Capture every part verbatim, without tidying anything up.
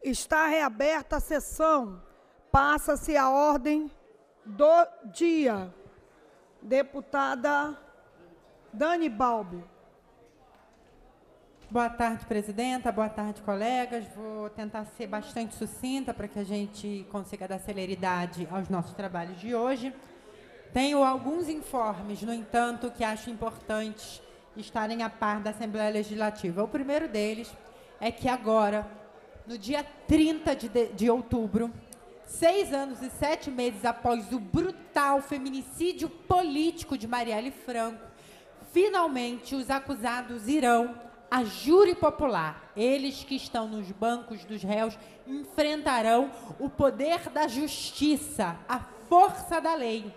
Está reaberta a sessão. Passa-se a ordem do dia. Deputada Dani Balbi. Boa tarde, presidenta. Boa tarde, colegas. Vou tentar ser bastante sucinta para que a gente consiga dar celeridade aos nossos trabalhos de hoje. Tenho alguns informes, no entanto, que acho importantes estarem a par da Assembleia Legislativa. O primeiro deles é que agora, no dia trinta de, de, de outubro, seis anos e sete meses após o brutal feminicídio político de Marielle Franco, finalmente os acusados irão a júri popular. Eles que estão nos bancos dos réus enfrentarão o poder da justiça, a força da lei.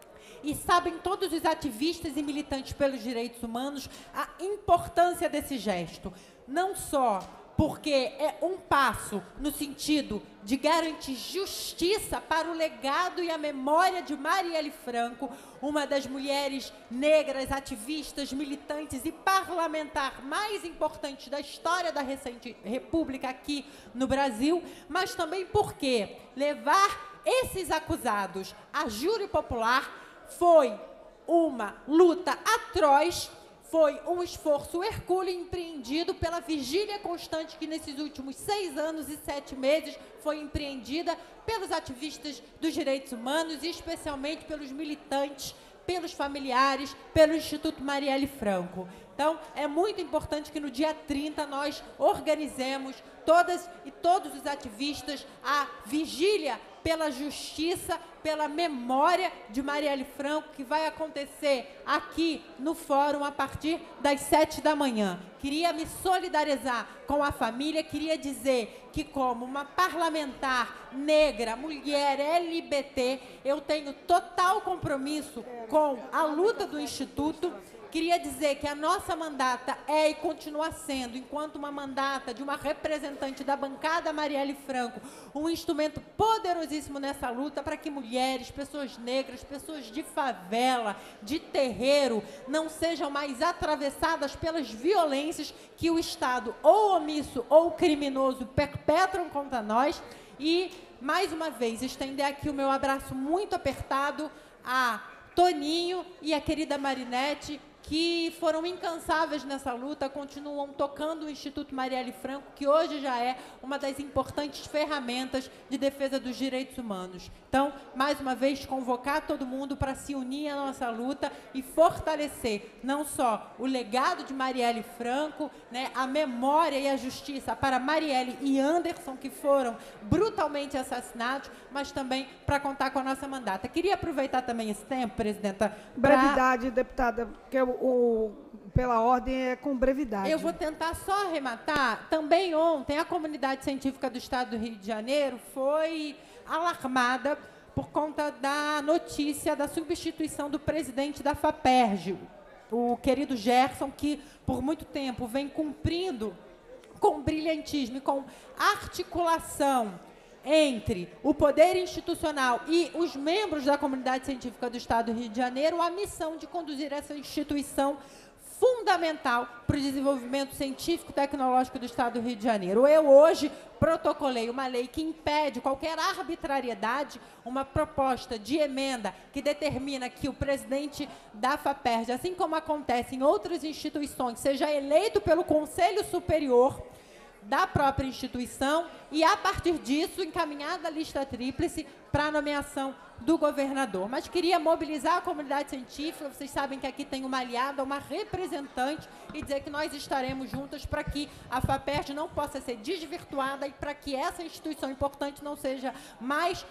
E sabem todos os ativistas e militantes pelos direitos humanos a importância desse gesto. Não só porque é um passo no sentido de garantir justiça para o legado e a memória de Marielle Franco, uma das mulheres negras, ativistas, militantes e parlamentar mais importantes da história da recente República aqui no Brasil, mas também porque levar esses acusados a júri popular foi uma luta atroz, foi um esforço hercúleo empreendido pela vigília constante que nesses últimos seis anos e sete meses foi empreendida pelos ativistas dos direitos humanos e especialmente pelos militantes, pelos familiares, pelo Instituto Marielle Franco. Então, é muito importante que no dia trinta nós organizemos todas e todos os ativistas a vigília pela justiça, pela memória de Marielle Franco, que vai acontecer aqui no fórum a partir das sete da manhã. Queria me solidarizar com a família, queria dizer que, como uma parlamentar negra, mulher, L G B T, eu tenho total compromisso com a luta do Instituto. Queria dizer que a nossa mandata é e continua sendo, enquanto uma mandata de uma representante da bancada Marielle Franco, um instrumento poderosíssimo nessa luta para que mulheres, pessoas negras, pessoas de favela, de terreiro, não sejam mais atravessadas pelas violências que o Estado, ou omisso ou criminoso, perpetram contra nós. E, mais uma vez, estender aqui o meu abraço muito apertado a Toninho e a querida Marinete, que foram incansáveis nessa luta, continuam tocando o Instituto Marielle Franco, que hoje já é uma das importantes ferramentas de defesa dos direitos humanos. Então, mais uma vez, convocar todo mundo para se unir à nossa luta e fortalecer não só o legado de Marielle Franco, né, a memória e a justiça para Marielle e Anderson, que foram brutalmente assassinados, mas também para contar com a nossa mandata. Queria aproveitar também esse tempo, presidenta. Brevidade, pra... deputada, porque o, o, pela ordem é com brevidade. Eu vou tentar só arrematar. Também ontem, a comunidade científica do Estado do Rio de Janeiro foi alarmada por conta da notícia da substituição do presidente da FAPERJ, o querido Gerson, que por muito tempo vem cumprindo com brilhantismo e com articulação entre o poder institucional e os membros da comunidade científica do Estado do Rio de Janeiro a missão de conduzir essa instituição fundamental para o desenvolvimento científico e tecnológico do Estado do Rio de Janeiro. Eu, hoje, protocolei uma lei que impede qualquer arbitrariedade, uma proposta de emenda que determina que o presidente da FAPERJ, assim como acontece em outras instituições, seja eleito pelo Conselho Superior da própria instituição e, a partir disso, encaminhada a lista tríplice para a nomeação do governador. Mas queria mobilizar a comunidade científica, vocês sabem que aqui tem uma aliada, uma representante, e dizer que nós estaremos juntas para que a FAPERJ não possa ser desvirtuada e para que essa instituição importante não seja mais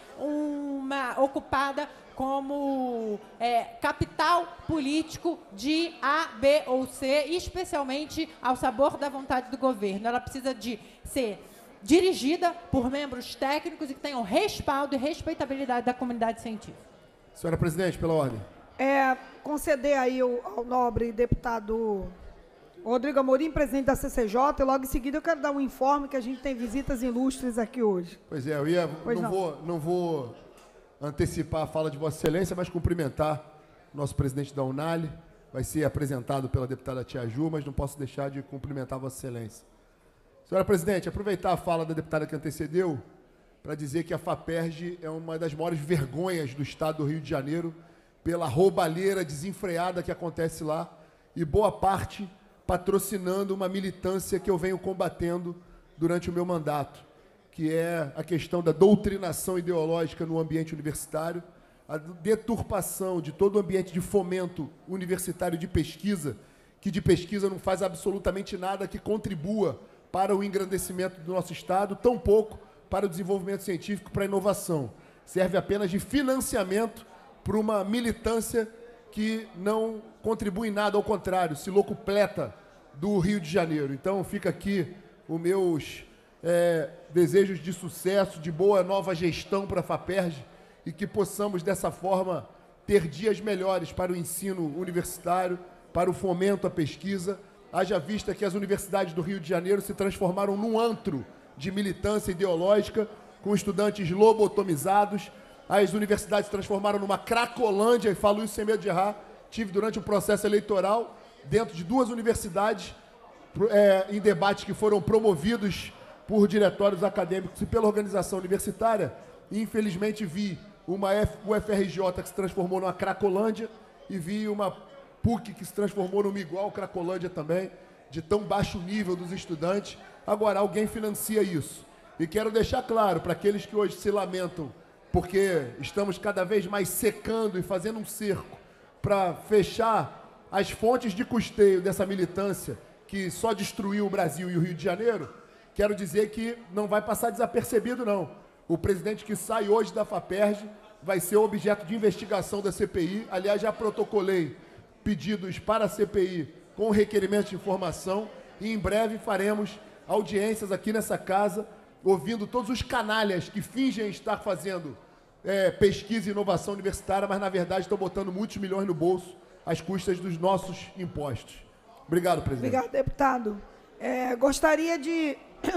uma ocupada como é, capital político de A, B ou C, especialmente ao sabor da vontade do governo. Ela precisa de ser dirigida por membros técnicos e que tenham respaldo e respeitabilidade da comunidade científica. Senhora presidente, pela ordem. É, conceder aí ao, ao nobre deputado Rodrigo Amorim, presidente da C C J, e logo em seguida eu quero dar um informe que a gente tem visitas ilustres aqui hoje. Pois é, eu ia, Pois não, não. Vou, não vou antecipar a fala de Vossa Excelência, mas cumprimentar o nosso presidente da UNALI. Vai ser apresentado pela deputada Tia Ju, mas não posso deixar de cumprimentar Vossa Excelência. Senhora presidente, aproveitar a fala da deputada que antecedeu para dizer que a FAPERJ é uma das maiores vergonhas do estado do Rio de Janeiro pela roubalheira desenfreada que acontece lá e boa parte patrocinando uma militância que eu venho combatendo durante o meu mandato, que é a questão da doutrinação ideológica no ambiente universitário, a deturpação de todo o ambiente de fomento universitário de pesquisa, que de pesquisa não faz absolutamente nada que contribua para o engrandecimento do nosso Estado, tampouco para o desenvolvimento científico, para a inovação. Serve apenas de financiamento para uma militância que não contribui em nada, ao contrário, se locupleta do Rio de Janeiro. Então, fica aqui os meus é, desejos de sucesso, de boa nova gestão para a FAPERJ e que possamos, dessa forma, ter dias melhores para o ensino universitário, para o fomento à pesquisa, haja vista que as universidades do Rio de Janeiro se transformaram num antro de militância ideológica, com estudantes lobotomizados. As universidades se transformaram numa cracolândia, e falo isso sem medo de errar. Tive durante o processo eleitoral, dentro de duas universidades, é, em debates que foram promovidos por diretórios acadêmicos e pela organização universitária, e infelizmente vi uma U F R J que se transformou numa cracolândia e vi uma P U C que se transformou numa igual cracolândia também, de tão baixo nível dos estudantes. Agora, alguém financia isso. E quero deixar claro para aqueles que hoje se lamentam porque estamos cada vez mais secando e fazendo um cerco para fechar as fontes de custeio dessa militância que só destruiu o Brasil e o Rio de Janeiro, quero dizer que não vai passar desapercebido, não. O presidente que sai hoje da FAPERJ vai ser objeto de investigação da C P I. Aliás, já protocolei pedidos para a C P I com requerimento de informação e em breve faremos audiências aqui nessa casa, ouvindo todos os canalhas que fingem estar fazendo é, pesquisa e inovação universitária, mas na verdade estão botando muitos milhões no bolso às custas dos nossos impostos. Obrigado, presidente. Obrigado, deputado. É, gostaria de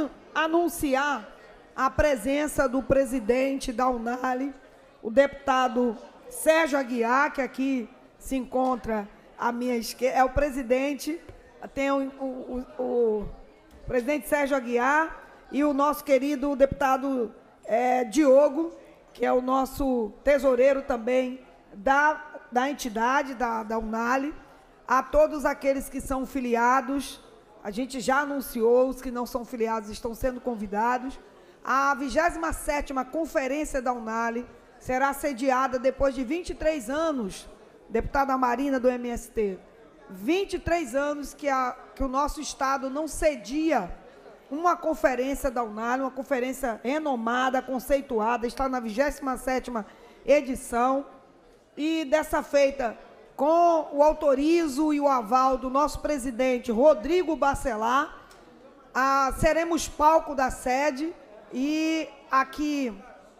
anunciar a presença do presidente da UNALI, o deputado Sérgio Aguiar, que aqui se encontra à minha esquerda, é o presidente, tem o, o, o, o presidente Sérgio Aguiar e o nosso querido deputado é, Diogo, que é o nosso tesoureiro também da, da entidade, da, da UNALI, a todos aqueles que são filiados, a gente já anunciou, os que não são filiados estão sendo convidados. A vigésima sétima Conferência da UNALI será sediada depois de vinte e três anos, deputada Marina do M S T, vinte e três anos que, a, que o nosso Estado não cedia uma conferência da UNALI, uma conferência renomada, conceituada, está na vigésima sétima edição, e dessa feita, com o autorizo e o aval do nosso presidente Rodrigo Bacelar, a, seremos palco da sede, e aqui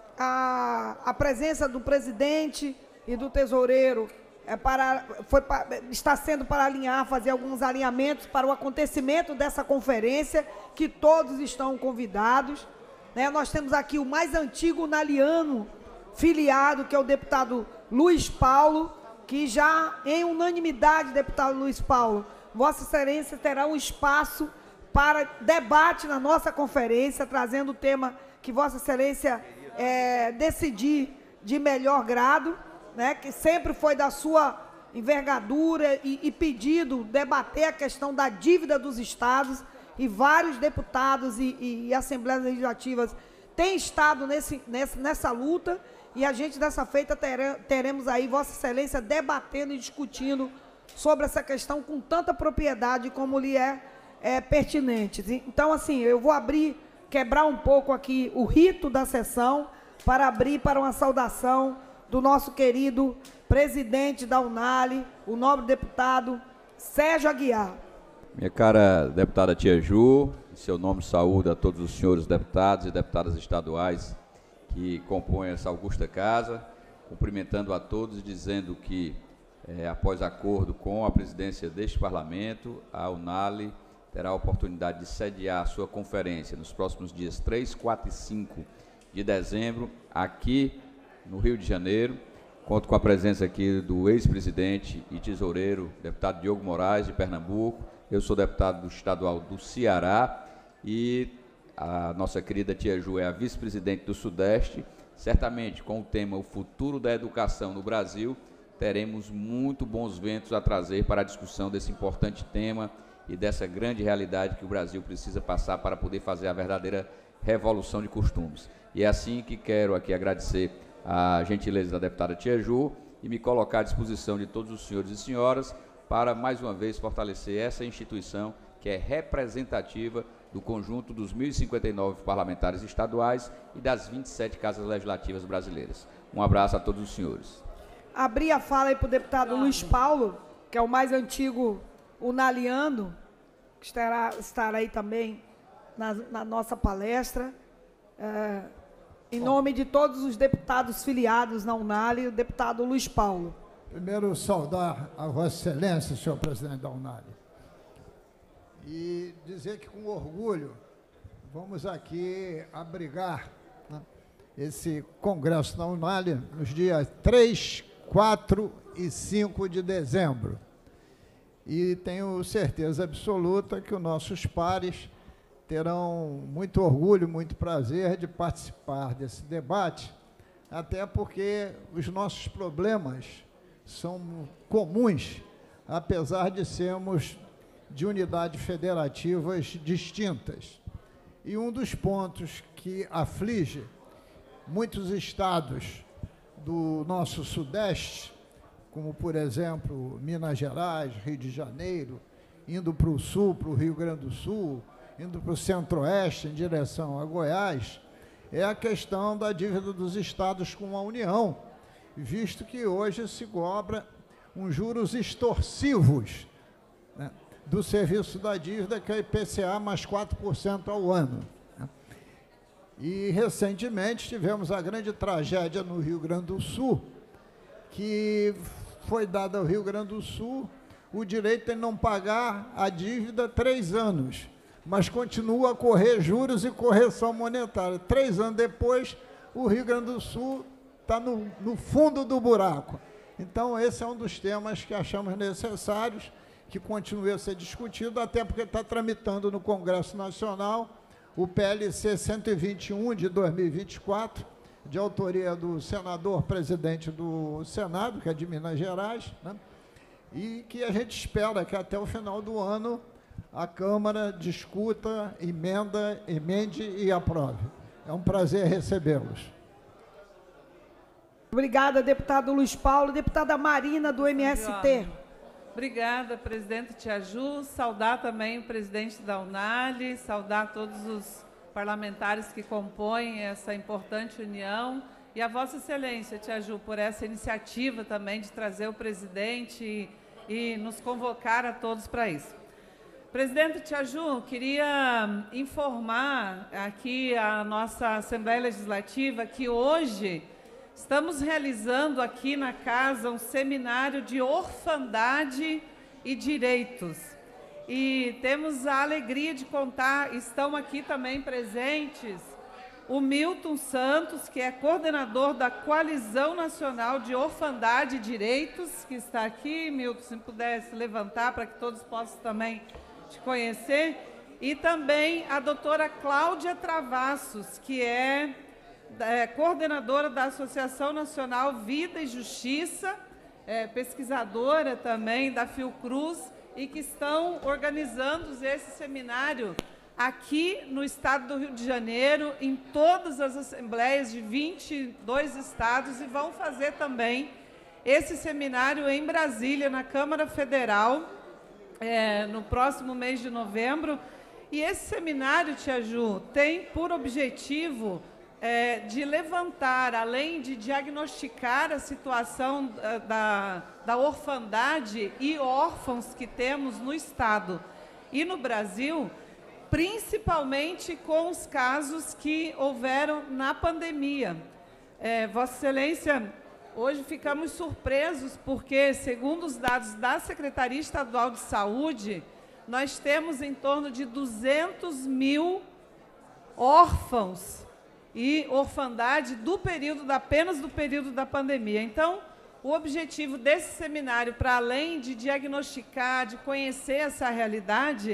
a, a presença do presidente e do tesoureiro é para, foi, está sendo para alinhar, fazer alguns alinhamentos para o acontecimento dessa conferência, que todos estão convidados. Né? Nós temos aqui o mais antigo naliano filiado, que é o deputado Luiz Paulo, que já, em unanimidade, deputado Luiz Paulo, Vossa Excelência terá um espaço para debate na nossa conferência, trazendo o tema que Vossa Excelência é, decidir de melhor grado, né, que sempre foi da sua envergadura e, e pedido debater a questão da dívida dos estados, e vários deputados e, e, e assembleias legislativas têm estado nesse, nessa, nessa luta, e a gente, dessa feita, tere, teremos aí Vossa Excelência debatendo e discutindo sobre essa questão com tanta propriedade como lhe é, é pertinente. Então, assim, eu vou abrir, quebrar um pouco aqui o rito da sessão, para abrir para uma saudação do nosso querido presidente da UNALI, o nobre deputado Sérgio Aguiar. Minha cara deputada Tia Ju, em seu nome saúdo a todos os senhores deputados e deputadas estaduais que compõem essa augusta casa, cumprimentando a todos e dizendo que, é, após acordo com a presidência deste parlamento, a UNALI terá a oportunidade de sediar a sua conferência nos próximos dias três, quatro e cinco de dezembro, aqui no Rio de Janeiro. Conto com a presença aqui do ex-presidente e tesoureiro, deputado Diogo Moraes, de Pernambuco. Eu sou deputado estadual do Ceará e a nossa querida tia Ju é a vice-presidente do Sudeste. Certamente, com o tema O Futuro da Educação no Brasil, teremos muito bons ventos a trazer para a discussão desse importante tema e dessa grande realidade que o Brasil precisa passar para poder fazer a verdadeira revolução de costumes. E é assim que quero aqui agradecer a gentileza da deputada tia Ju e me colocar à disposição de todos os senhores e senhoras para, mais uma vez, fortalecer essa instituição que é representativa do conjunto dos mil e cinquenta e nove parlamentares estaduais e das vinte e sete casas legislativas brasileiras. Um abraço a todos os senhores. Abrir a fala aí para o deputado Luiz Paulo, que é o mais antigo unaliano, que estará, estará aí também na, na nossa palestra. É, em nome de todos os deputados filiados na Unali, o deputado Luiz Paulo. Primeiro, saudar a Vossa Excelência, senhor presidente da Unali, e dizer que, com orgulho, vamos aqui abrigar, né, esse congresso da Unali nos dias três, quatro e cinco de dezembro. E tenho certeza absoluta que os nossos pares terão muito orgulho, muito prazer de participar desse debate, até porque os nossos problemas são comuns, apesar de sermos de unidades federativas distintas. E um dos pontos que aflige muitos estados do nosso Sudeste, como, por exemplo, Minas Gerais, Rio de Janeiro, indo para o Sul, para o Rio Grande do Sul, indo para o Centro-Oeste, em direção a Goiás, é a questão da dívida dos estados com a União, visto que hoje se cobra uns juros extorsivos, né, do serviço da dívida, que é o I P C A mais quatro por cento ao ano. Né? E, recentemente, tivemos a grande tragédia no Rio Grande do Sul, que foi dado ao Rio Grande do Sul o direito de não pagar a dívida três anos, mas continua a correr juros e correção monetária. Três anos depois, o Rio Grande do Sul está no, no fundo do buraco. Então, esse é um dos temas que achamos necessários que continue a ser discutido, até porque está tramitando no Congresso Nacional o P L C cento e vinte e um de dois mil e vinte e quatro, de autoria do senador presidente do Senado, que é de Minas Gerais, né? E que a gente espera que até o final do ano a Câmara discuta, emenda, emende e aprove. É um prazer recebê-los. Obrigada, deputado Luiz Paulo. Deputada Marina, do M S T. Obrigada, presidente tia Ju. Saudar também o presidente da Unali, saudar todos os parlamentares que compõem essa importante união e a Vossa Excelência, tia Ju, por essa iniciativa também de trazer o presidente e, e nos convocar a todos para isso. Presidente tia Ju, queria informar aqui a nossa Assembleia Legislativa que hoje estamos realizando aqui na casa um seminário de orfandade e direitos. E temos a alegria de contar, estão aqui também presentes, o Milton Santos, que é coordenador da Coalizão Nacional de Orfandade e Direitos, que está aqui. Milton, se pudesse levantar para que todos possam também te conhecer. E também a doutora Cláudia Travassos, que é, é coordenadora da Associação Nacional Vida e Justiça, é, pesquisadora também da Fiocruz, e que estão organizando esse seminário aqui no estado do Rio de Janeiro, em todas as assembleias de vinte e dois estados, e vão fazer também esse seminário em Brasília, na Câmara Federal, é, no próximo mês de novembro. E esse seminário, tia Ju, tem por objetivo é, de levantar, além de diagnosticar a situação da, da orfandade e órfãos que temos no estado e no Brasil, principalmente com os casos que houveram na pandemia. É, Vossa Excelência, hoje ficamos surpresos porque, segundo os dados da Secretaria Estadual de Saúde, nós temos em torno de duzentos mil órfãos e orfandade do período, da, apenas do período da pandemia. Então, o objetivo desse seminário, para além de diagnosticar, de conhecer essa realidade,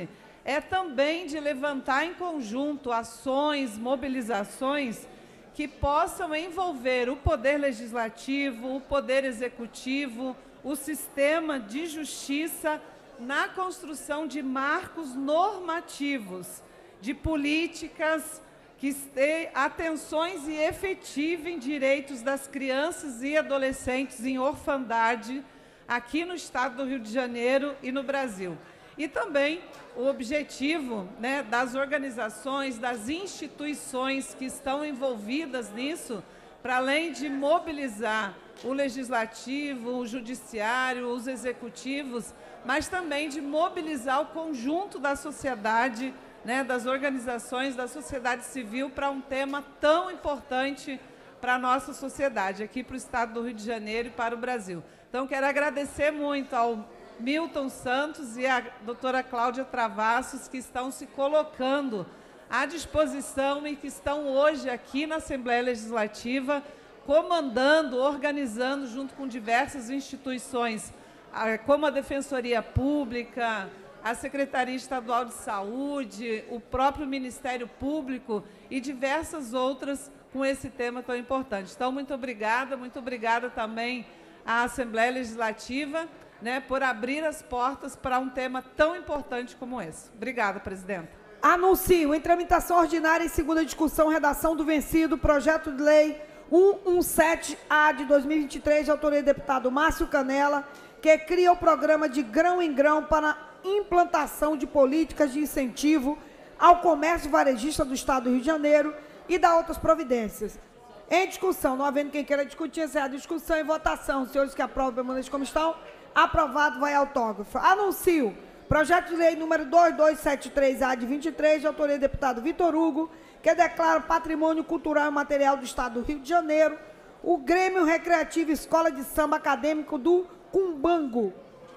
é também de levantar em conjunto ações, mobilizações que possam envolver o Poder Legislativo, o Poder Executivo, o sistema de justiça na construção de marcos normativos, de políticas que tenham atenções e efetivem direitos das crianças e adolescentes em orfandade aqui no Estado do Rio de Janeiro e no Brasil. E também o objetivo, né, das organizações, das instituições que estão envolvidas nisso, para além de mobilizar o Legislativo, o Judiciário, os Executivos, mas também de mobilizar o conjunto da sociedade, né, das organizações da sociedade civil para um tema tão importante para a nossa sociedade, aqui para o Estado do Rio de Janeiro e para o Brasil. Então, quero agradecer muito ao Milton Santos e a doutora Cláudia Travassos, que estão se colocando à disposição e que estão hoje aqui na Assembleia Legislativa, comandando, organizando, junto com diversas instituições, como a Defensoria Pública, a Secretaria Estadual de Saúde, o próprio Ministério Público e diversas outras com esse tema tão importante. Então, muito obrigada, muito obrigada também à Assembleia Legislativa, né, por abrir as portas para um tema tão importante como esse. Obrigada, presidenta. Anuncio em tramitação ordinária em segunda discussão, redação do vencido, projeto de lei cento e dezessete A de dois mil e vinte e três, de autoria do deputado Márcio Canela, que cria o programa de grão em grão para implantação de políticas de incentivo ao comércio varejista do Estado do Rio de Janeiro e da outras providências. Em discussão, não havendo quem queira discutir, encerrada a discussão e votação. Os senhores que aprovam, permaneçam como estão. Aprovado, vai autógrafo. Anuncio projeto de lei número dois mil duzentos e setenta e três A de vinte e três, de autoria do deputado Vitor Hugo, que declara patrimônio cultural e material do Estado do Rio de Janeiro o Grêmio Recreativo Escola de Samba Acadêmico do Cumbango.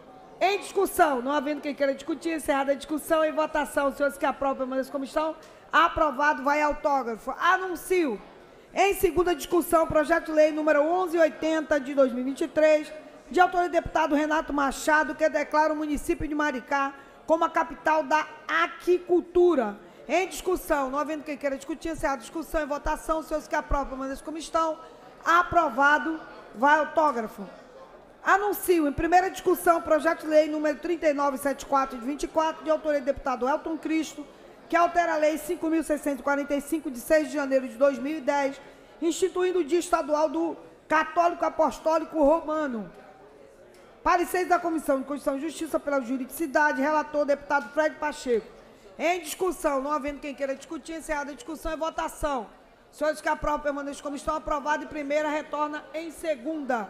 Em discussão, não havendo quem queira discutir, encerrada a discussão e votação. Os senhores que aprovam, permaneçam como estão. Aprovado, vai autógrafo. Anuncio em segunda discussão projeto de lei número onze mil e oitenta de dois mil e vinte e três, de autoria do deputado Renato Machado, que declara o município de Maricá como a capital da aquicultura. Em discussão, não havendo quem queira discutir, encerrada a discussão e votação. Os senhores que aprovam, permaneçam como estão. Aprovado, vai autógrafo. Anuncio em primeira discussão projeto de lei número trinta e nove setenta e quatro de vinte e quatro, de autoria do deputado Elton Cristo, que altera a lei cinco mil seiscentos e quarenta e cinco, de seis de janeiro de dois mil e dez, instituindo o Dia Estadual do Católico Apostólico Romano. Pareceres da Comissão de Constituição e Justiça pela Juridicidade, relator deputado Fred Pacheco. Em discussão, não havendo quem queira discutir, encerrada a discussão e votação. Os senhores que aprovam, permanecem como estão. Aprovado em primeira, retorna em segunda.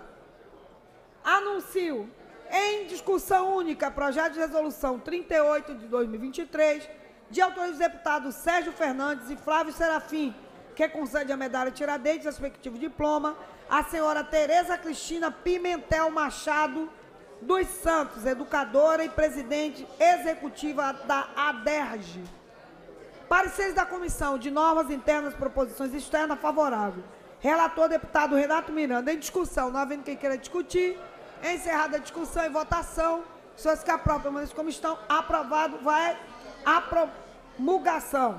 Anuncio em discussão única projeto de resolução trinta e oito de dois mil e vinte e três, de autoria dos deputados Sérgio Fernandes e Flávio Serafim, que concede a medalha Tiradentes, respectivo diploma, à senhora Tereza Cristina Pimentel Machado dos Santos, educadora e presidente executiva da ADERJ. Pareceres da Comissão de Normas Internas e Proposições Externas favorável. Relator deputado Renato Miranda. Em discussão, não havendo quem queira discutir, encerrada a discussão e votação. Os senhores que aprovam, permanecem como estão. Aprovado, vai a promulgação.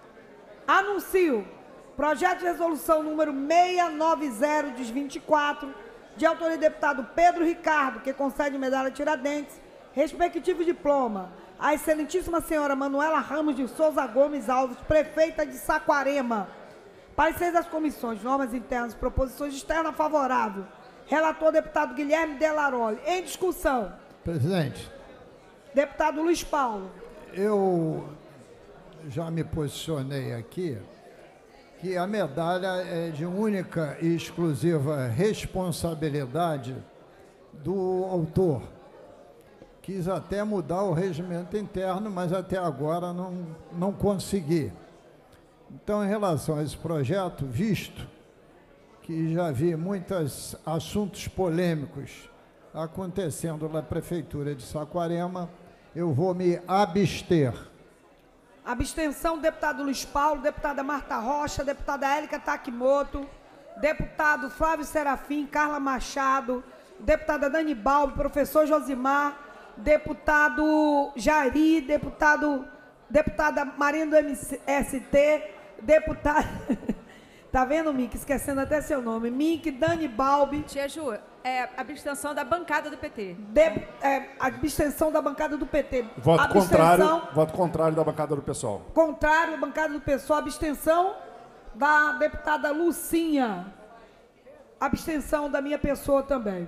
Anuncio projeto de resolução número seiscentos e noventa de vinte e quatro, de autoria do deputado Pedro Ricardo, que concede medalha Tiradentes, respectivo diploma, à excelentíssima senhora Manuela Ramos de Souza Gomes Alves, prefeita de Saquarema. Pareceres das comissões de normas internas e proposições externas favorável. Relator deputado Guilherme Delaroli. Em discussão. Presidente. Deputado Luiz Paulo. Eu já me posicionei aqui que a medalha é de única e exclusiva responsabilidade do autor. Quis até mudar o regimento interno, mas até agora não, não consegui. Então, em relação a esse projeto, visto que já vi muitos assuntos polêmicos acontecendo na Prefeitura de Saquarema, eu vou me abster. Abstenção, deputado Luiz Paulo, deputada Marta Rocha, deputada Élica Takimoto, deputado Flávio Serafim, Carla Machado, deputada Dani Balbi, professor Josimar, deputado Jari, deputado deputada Marinha do M S T, deputada... Tá vendo, Mick? Esquecendo até seu nome. Mick, Dani Balbi. Tia Ju, é abstenção da bancada do P T. De, é, abstenção da bancada do P T. Voto abstenção, contrário, voto contrário da bancada do pessoal. Contrário da bancada do pessoal. Abstenção da deputada Lucinha. Abstenção da minha pessoa também.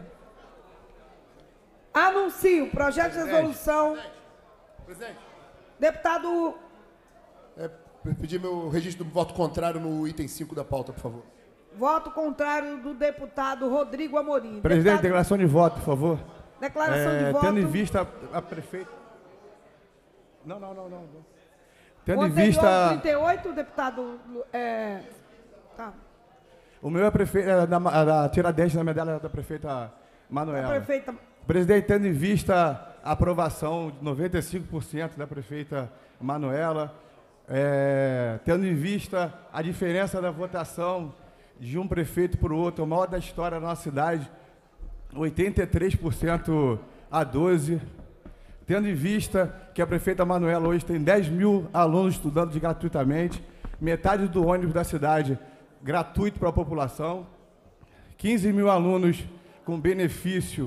Anuncio projeto de resolução. Presidente. Deputado... É, pedir meu registro do voto contrário no item cinco da pauta, por favor. Voto contrário do deputado Rodrigo Amorim. Presidente, deputado... declaração de voto, por favor. Declaração é, de voto. Tendo em vista a, a prefeita... Não, não, não, não. Tendo o em vista... trinta e oito, deputado... É... Tá. O meu é prefeito, é da, da Tiradentes, na medalha da prefeita Manuela. A prefeita... Presidente, tendo em vista a aprovação de noventa e cinco por cento da prefeita Manuela, é, tendo em vista a diferença da votação de um prefeito para o outro, o maior da história da nossa cidade, oitenta e três por cento a doze por cento, tendo em vista que a prefeita Manuela hoje tem dez mil alunos estudando de gratuitamente, metade do ônibus da cidade gratuito para a população, quinze mil alunos com benefício,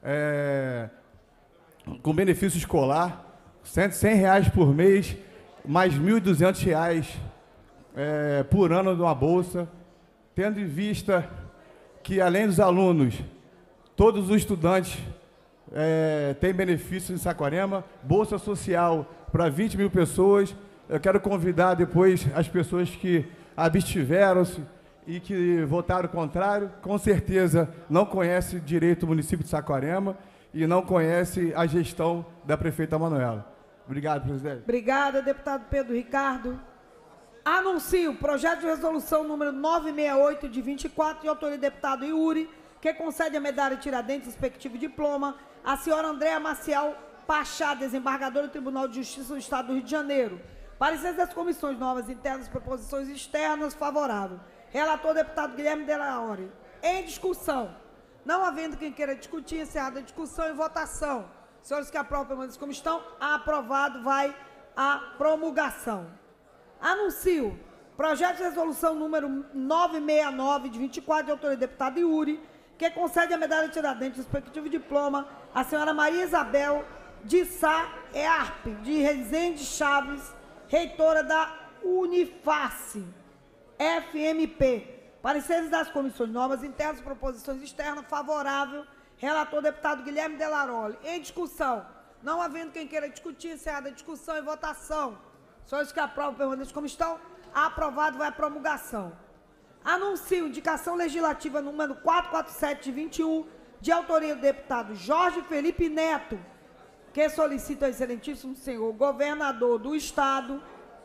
é, com benefício escolar, cem reais por mês, mais mil e duzentos reais é, por ano de uma bolsa, tendo em vista que, além dos alunos, todos os estudantes é, têm benefício em Saquarema, bolsa social para vinte mil pessoas. Eu quero convidar depois as pessoas que abstiveram-se e que votaram contrário, com certeza não conhecem direito o município de Saquarema e não conhecem a gestão da prefeita Manuela. Obrigado, presidente. Obrigada, deputado Pedro Ricardo. Anuncio o projeto de resolução número novecentos e sessenta e oito, de vinte e quatro, de autoria do deputado Yuri, que concede a medalha Tiradentes, respectivo diploma, à senhora Andréa Maciel Pachá, desembargadora do Tribunal de Justiça do Estado do Rio de Janeiro. Parecer das comissões novas internas e proposições externas, favorável. Relator, deputado Guilherme Delaore. Em discussão. Não havendo quem queira discutir, encerrada a discussão e votação. Senhores que aprovam, permaneçam como estão. Aprovado, vai a promulgação. Anuncio projeto de resolução número novecentos e sessenta e nove, de vinte e quatro, de autoria do deputado Yuri, que concede a medalha Tiradentes, respectivo diploma, à senhora Maria Isabel de Sá Earp, de Rezende Chaves, reitora da Uniface, F M P. Pareceres das comissões novas, internas, proposições externas, favorável. Relator, deputado Guilherme Delaroli. Em discussão. Não havendo quem queira discutir, encerrada a discussão e votação. Senhores que aprovam, permaneçam como estão. Aprovado, vai a promulgação. Anuncio indicação legislativa número quatrocentos e quarenta e sete, de vinte e um, de autoria do deputado Jorge Felipe Neto, que solicita ao excelentíssimo senhor governador do Estado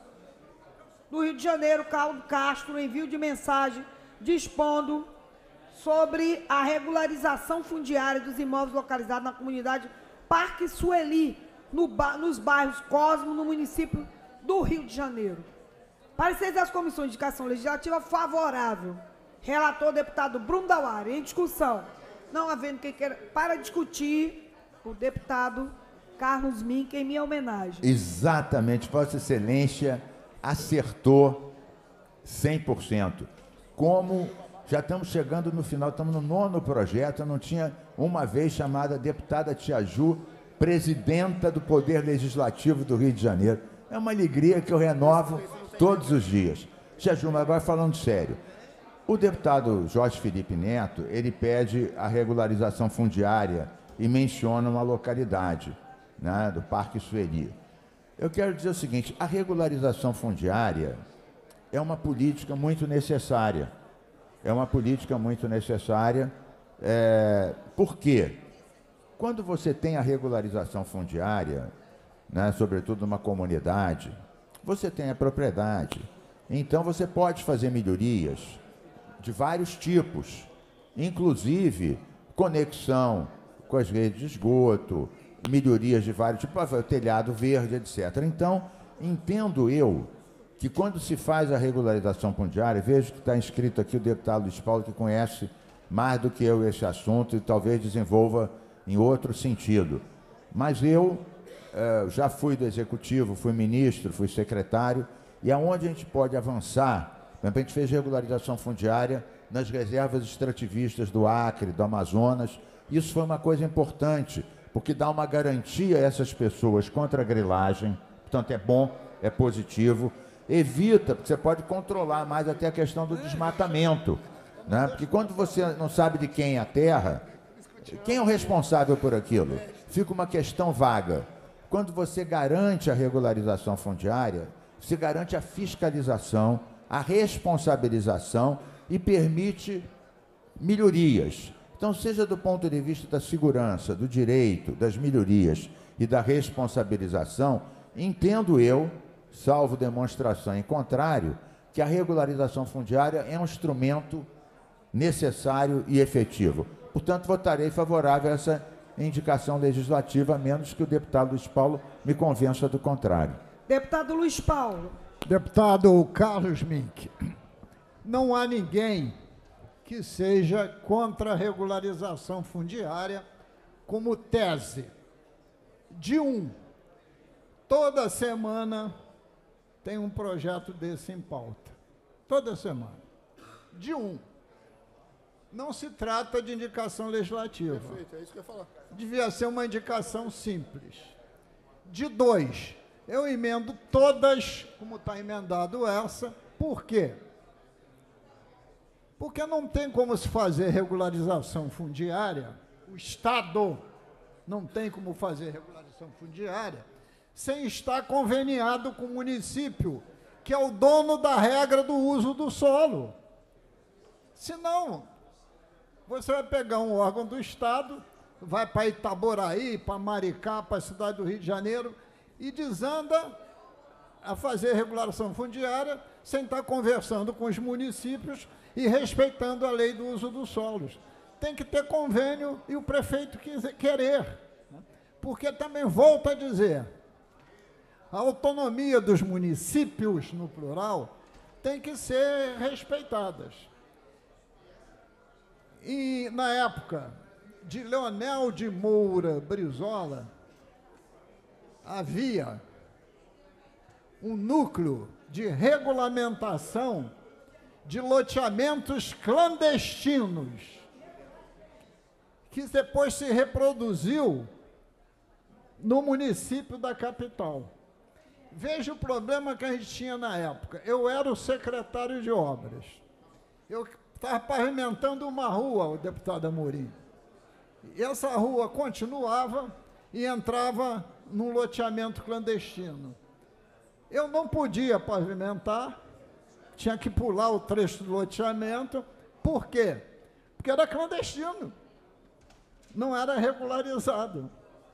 do Rio de Janeiro, Cláudio Castro, envio de mensagem dispondo sobre a regularização fundiária dos imóveis localizados na comunidade Parque Sueli, no ba nos bairros Cosmo, no município do Rio de Janeiro. Parecer das comissões de indicação legislativa favorável. Relator, deputado Bruno Dauari. Em discussão. Não havendo quem queira... Para discutir, o deputado Carlos Mink, em minha homenagem. Exatamente. Vossa Excelência acertou cem por cento. Como já estamos chegando no final, estamos no nono projeto, eu não tinha uma vez chamada deputada Tia Ju, presidenta do Poder Legislativo do Rio de Janeiro. É uma alegria que eu renovo todos os dias. Tia Ju, mas agora falando sério, o deputado Jorge Felipe Neto, ele pede a regularização fundiária e menciona uma localidade, né, do Parque Sueli. Eu quero dizer o seguinte, a regularização fundiária é uma política muito necessária. É uma política muito necessária. É, por quê? Quando você tem a regularização fundiária, né, sobretudo numa comunidade, você tem a propriedade. Então, você pode fazer melhorias de vários tipos, inclusive conexão com as redes de esgoto, melhorias de vários tipos, telhado verde, etcétera. Então, entendo eu que quando se faz a regularização fundiária, vejo que está inscrito aqui o deputado Luiz Paulo, que conhece mais do que eu esse assunto e talvez desenvolva em outro sentido. Mas eu eh, já fui do Executivo, fui ministro, fui secretário, e aonde a gente pode avançar, por exemplo, a gente fez regularização fundiária nas reservas extrativistas do Acre, do Amazonas. Isso foi uma coisa importante, porque dá uma garantia a essas pessoas contra a grilagem, portanto é bom, é positivo, evita, porque você pode controlar mais até a questão do desmatamento, né? Porque quando você não sabe de quem é a terra, quem é o responsável por aquilo? Fica uma questão vaga. Quando você garante a regularização fundiária, você garante a fiscalização, a responsabilização e permite melhorias. Então, seja do ponto de vista da segurança, do direito, das melhorias e da responsabilização, entendo eu, salvo demonstração em contrário, que a regularização fundiária é um instrumento necessário e efetivo. Portanto, votarei favorável a essa indicação legislativa, a menos que o deputado Luiz Paulo me convença do contrário. Deputado Luiz Paulo. Deputado Carlos Mink, não há ninguém que seja contra a regularização fundiária como tese. De um, toda semana tem um projeto desse em pauta. Toda semana. De um. Não se trata de indicação legislativa. Perfeito, é isso que eu ia falar. Devia ser uma indicação simples. De dois, eu emendo todas, como está emendado essa. Por quê? Porque não tem como se fazer regularização fundiária, o Estado não tem como fazer regularização fundiária, sem estar conveniado com o município, que é o dono da regra do uso do solo. Senão, você vai pegar um órgão do Estado, vai para Itaboraí, para Maricá, para a cidade do Rio de Janeiro, e desanda a fazer regulação fundiária sem estar conversando com os municípios e respeitando a lei do uso dos solos. Tem que ter convênio e o prefeito quiser, querer. Porque também, volto a dizer, a autonomia dos municípios, no plural, tem que ser respeitadas. E, na época de Leonel de Moura Brizola, havia um núcleo de regulamentação de loteamentos clandestinos, que depois se reproduziu no município da capital. Veja o problema que a gente tinha na época. Eu era o secretário de obras. Eu estava pavimentando uma rua, o deputado Amorim. E essa rua continuava e entrava num loteamento clandestino. Eu não podia pavimentar, tinha que pular o trecho do loteamento. Por quê? Porque era clandestino, não era regularizado.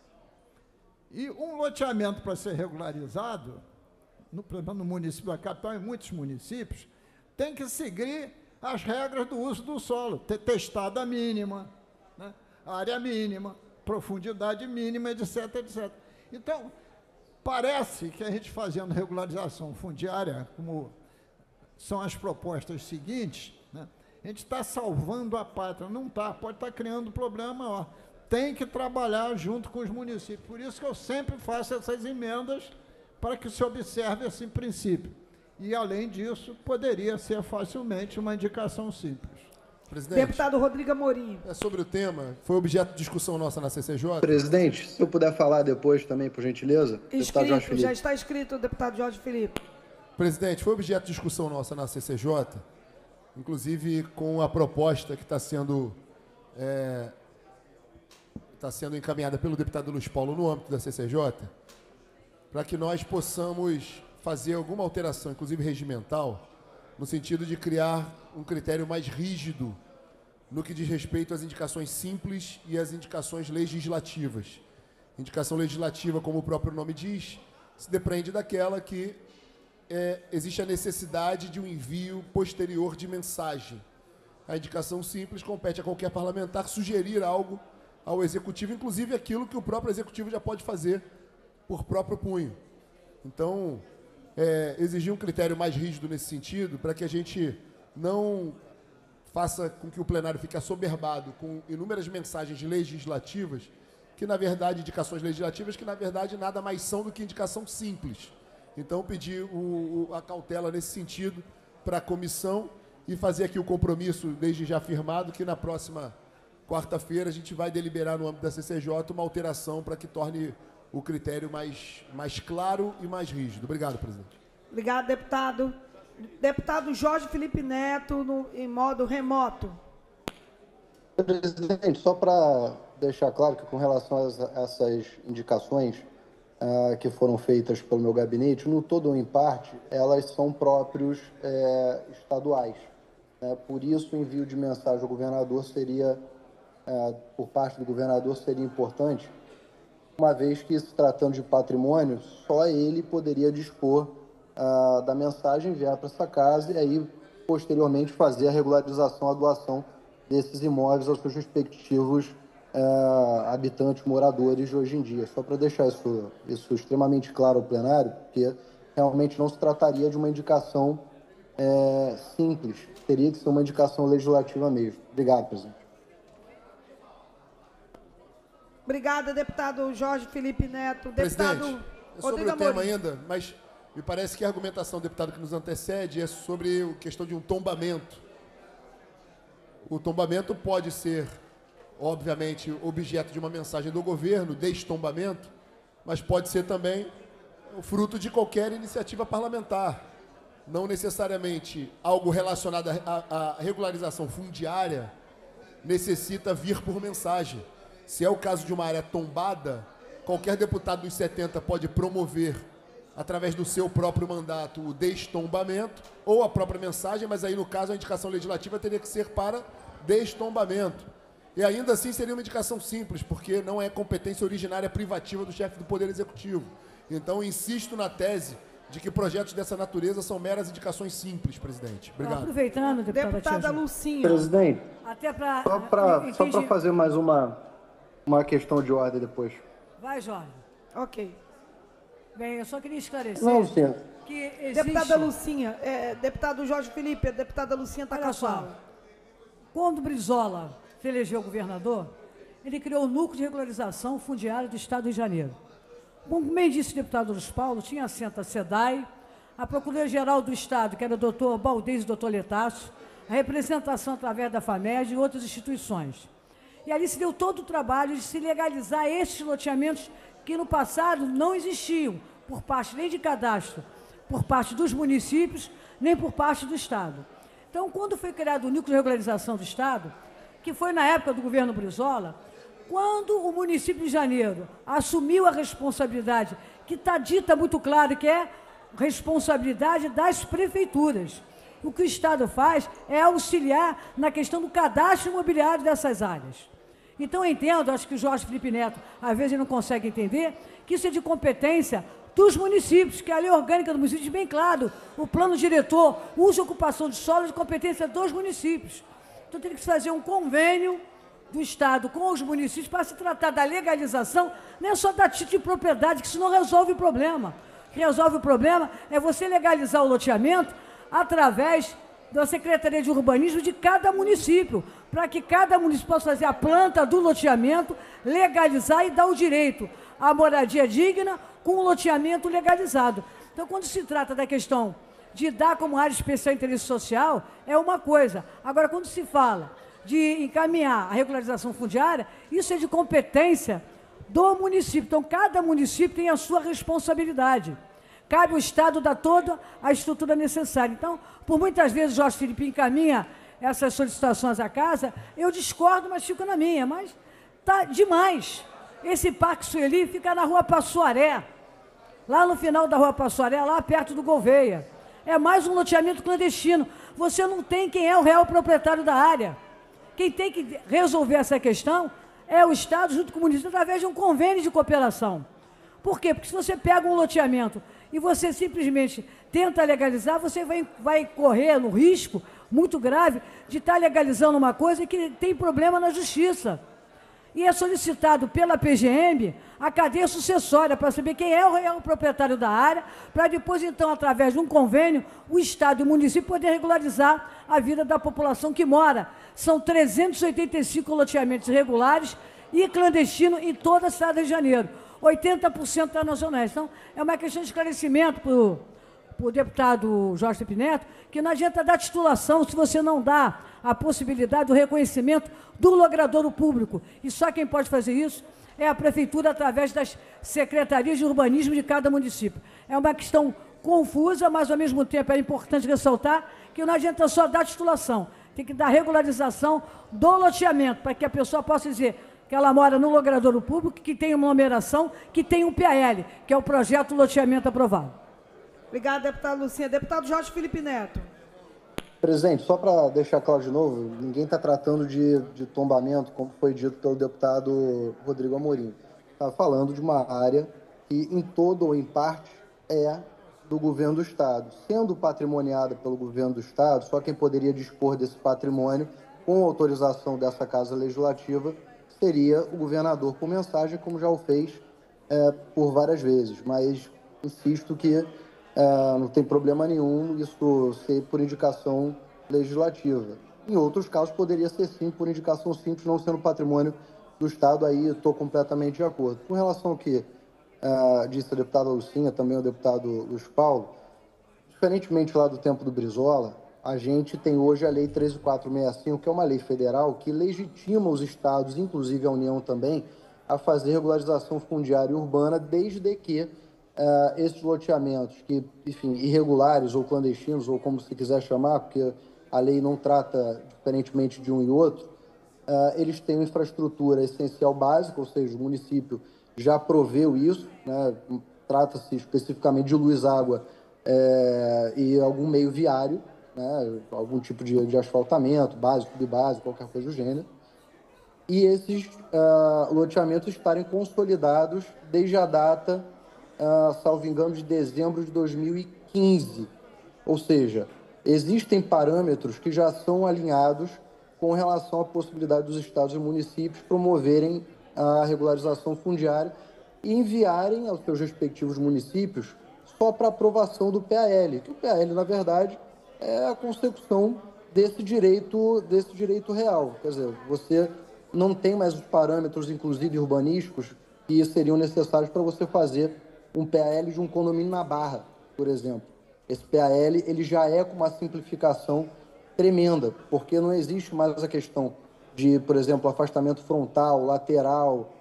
E um loteamento, para ser regularizado, no, no município da capital, em muitos municípios, tem que seguir as regras do uso do solo, ter testada mínima, né? Área mínima, profundidade mínima, etc, etcétera. Então, parece que a gente fazendo regularização fundiária, como são as propostas seguintes, né, a gente está salvando a pátria. Não está, pode estar criando um problema maior. Tem que trabalhar junto com os municípios. Por isso que eu sempre faço essas emendas para que se observe esse princípio. E, além disso, poderia ser facilmente uma indicação simples. Presidente, deputado Rodrigo Amorim. É sobre o tema, foi objeto de discussão nossa na C C J. Presidente, se eu puder falar depois também, por gentileza. Inscrito, já está inscrito o deputado Jorge Felipe. Presidente, foi objeto de discussão nossa na C C J, inclusive com a proposta que está sendo, é, está sendo encaminhada pelo deputado Luiz Paulo no âmbito da C C J, para que nós possamos fazer alguma alteração, inclusive regimental, no sentido de criar um critério mais rígido no que diz respeito às indicações simples e às indicações legislativas. Indicação legislativa, como o próprio nome diz, se depreende daquela que é, existe a necessidade de um envio posterior de mensagem. A indicação simples compete a qualquer parlamentar sugerir algo ao Executivo, inclusive aquilo que o próprio Executivo já pode fazer por próprio punho. Então, é, exigir um critério mais rígido nesse sentido, para que a gente não faça com que o plenário fique assoberbado com inúmeras mensagens legislativas que, na verdade, indicações legislativas, que, na verdade, nada mais são do que indicação simples. Então, pedir o, o, a cautela nesse sentido para a comissão e fazer aqui o compromisso, desde já firmado, que na próxima quarta-feira a gente vai deliberar no âmbito da C C J uma alteração para que torne o critério mais, mais claro e mais rígido. Obrigado, presidente. Obrigado, deputado. Deputado Jorge Felipe Neto, no, em modo remoto. Presidente, só para deixar claro que com relação a essas indicações uh, que foram feitas pelo meu gabinete, no todo ou em parte, elas são próprios eh, estaduais. Né? Por isso, o envio de mensagem ao governador seria, uh, por parte do governador, seria importante, uma vez que, se tratando de patrimônio, só ele poderia dispor uh, da mensagem, enviar para essa casa e aí, posteriormente, fazer a regularização, a doação desses imóveis aos seus respectivos uh, habitantes, moradores de hoje em dia. Só para deixar isso, isso extremamente claro ao plenário, porque realmente não se trataria de uma indicação é, simples, teria que ser uma indicação legislativa mesmo. Obrigado, presidente. Obrigada, deputado Jorge Felipe Neto. Deputado Presidente, é sobre Rodrigo o tema Amorim. ainda, mas me parece que a argumentação do deputado que nos antecede é sobre a questão de um tombamento. O tombamento pode ser, obviamente, objeto de uma mensagem do governo, destombamento, mas pode ser também o fruto de qualquer iniciativa parlamentar. Não necessariamente algo relacionado à regularização fundiária necessita vir por mensagem. Se é o caso de uma área tombada, qualquer deputado dos setenta pode promover, através do seu próprio mandato, o destombamento ou a própria mensagem, mas aí, no caso, a indicação legislativa teria que ser para destombamento. E ainda assim seria uma indicação simples, porque não é competência originária privativa do chefe do Poder Executivo. Então, insisto na tese de que projetos dessa natureza são meras indicações simples, presidente. Obrigado. Aproveitando, deputada, deputada Lucinha. Presidente, até pra, só para só para fazer mais uma, uma questão de ordem depois. Vai, Jorge. Ok. Bem, eu só queria esclarecer Não, Lucinha. que existe... Deputada Lucinha, é, deputado Jorge Felipe, a deputada Lucinha está com a fala. Quando Brizola se elegeu governador, ele criou o Núcleo de Regularização Fundiária do Estado do Rio de Janeiro. Como bem disse o deputado Luiz Paulo, tinha assento a SEDAI, a Procuradoria-Geral do Estado, que era o doutor Baldez e o doutor Letaço, a representação através da FAMED e outras instituições. E ali se deu todo o trabalho de se legalizar esses loteamentos que no passado não existiam, por parte nem de cadastro, por parte dos municípios, nem por parte do Estado. Então, quando foi criado o Núcleo de Regularização do Estado, que foi na época do governo Brizola, quando o município de Janeiro assumiu a responsabilidade, que está dita muito claro, que é responsabilidade das prefeituras. O que o Estado faz é auxiliar na questão do cadastro imobiliário dessas áreas. Então, eu entendo, acho que o Jorge Felipe Neto, às vezes, ele não consegue entender, que isso é de competência dos municípios, que a lei orgânica do município diz bem claro, o plano diretor, uso e ocupação de solo é de competência dos municípios. Então, tem que se fazer um convênio do Estado com os municípios para se tratar da legalização, não é só da título de propriedade, que isso não resolve o problema. O que resolve o problema é você legalizar o loteamento através da Secretaria de Urbanismo de cada município, para que cada município possa fazer a planta do loteamento, legalizar e dar o direito à moradia digna com o loteamento legalizado. Então, quando se trata da questão de dar como área especial interesse social, é uma coisa. Agora, quando se fala de encaminhar a regularização fundiária, isso é de competência do município. Então, cada município tem a sua responsabilidade. Cabe ao Estado dar toda a estrutura necessária. Então, por muitas vezes, o Jorge Felipe encaminha essas solicitações à casa, eu discordo, mas fico na minha. Mas está demais. Esse Parque Sueli fica na Rua Passuaré, lá no final da Rua Passuaré, lá perto do Gouveia. É mais um loteamento clandestino. Você não tem quem é o real proprietário da área. Quem tem que resolver essa questão é o Estado, junto com o município, através de um convênio de cooperação. Por quê? Porque se você pega um loteamento e você simplesmente tenta legalizar, você vai, vai correr no risco muito grave de estar legalizando uma coisa que tem problema na justiça. E é solicitado pela P G M a cadeia sucessória para saber quem é o real proprietário da área, para depois, então, através de um convênio, o Estado e o município poder regularizar a vida da população que mora. São trezentos e oitenta e cinco loteamentos irregulares e clandestino em toda a cidade do Rio de Janeiro. oitenta por cento está na Zona Oeste. Então, é uma questão de esclarecimento para o deputado Jorge Felipe Neto, que não adianta dar titulação se você não dá a possibilidade do reconhecimento do logradouro público. E só quem pode fazer isso é a prefeitura através das secretarias de urbanismo de cada município. É uma questão confusa, mas ao mesmo tempo é importante ressaltar que não adianta só dar titulação, tem que dar regularização do loteamento, para que a pessoa possa dizer que ela mora no logradouro público, que tem uma numeração, que tem um P A L, que é o projeto loteamento aprovado. Obrigada, deputada Lucinha. Deputado Jorge Felipe Neto. Presidente, só para deixar claro de novo, ninguém está tratando de, de tombamento, como foi dito pelo deputado Rodrigo Amorim. Está falando de uma área que, em todo ou em parte, é do governo do Estado. Sendo patrimoniada pelo governo do Estado, só quem poderia dispor desse patrimônio, com autorização dessa Casa Legislativa, seria o governador por mensagem, como já o fez é, por várias vezes. Mas insisto que é, não tem problema nenhum isso ser por indicação legislativa. Em outros casos, poderia ser sim por indicação simples, não sendo patrimônio do Estado, aí estou completamente de acordo. Com relação ao que uh, disse a deputada Lucinha, também o deputado Luiz Paulo, diferentemente lá do tempo do Brizola, a gente tem hoje a Lei treze mil quatrocentos e sessenta e cinco, que é uma lei federal que legitima os estados, inclusive a União também, a fazer regularização fundiária urbana, desde que uh, esses loteamentos, que, enfim, irregulares ou clandestinos, ou como se quiser chamar, porque a lei não trata diferentemente de um e outro, uh, eles têm uma infraestrutura essencial básica, ou seja, o município já proveu isso, né? Trata-se especificamente de luz, água é, e algum meio viário, né? Algum tipo de, de asfaltamento, básico, bibásico, qualquer coisa do gênero. E esses uh, loteamentos estarem consolidados desde a data, uh, salvo engano, de dezembro de dois mil e quinze. Ou seja, existem parâmetros que já são alinhados com relação à possibilidade dos estados e municípios promoverem a regularização fundiária e enviarem aos seus respectivos municípios só para aprovação do P A L, que o P A L, na verdade, é a consecução desse direito, desse direito real. Quer dizer, você não tem mais os parâmetros, inclusive urbanísticos, que seriam necessários para você fazer um P A L de um condomínio na Barra, por exemplo. Esse P A L ele já é com uma simplificação tremenda, porque não existe mais a questão de, por exemplo, afastamento frontal, lateral,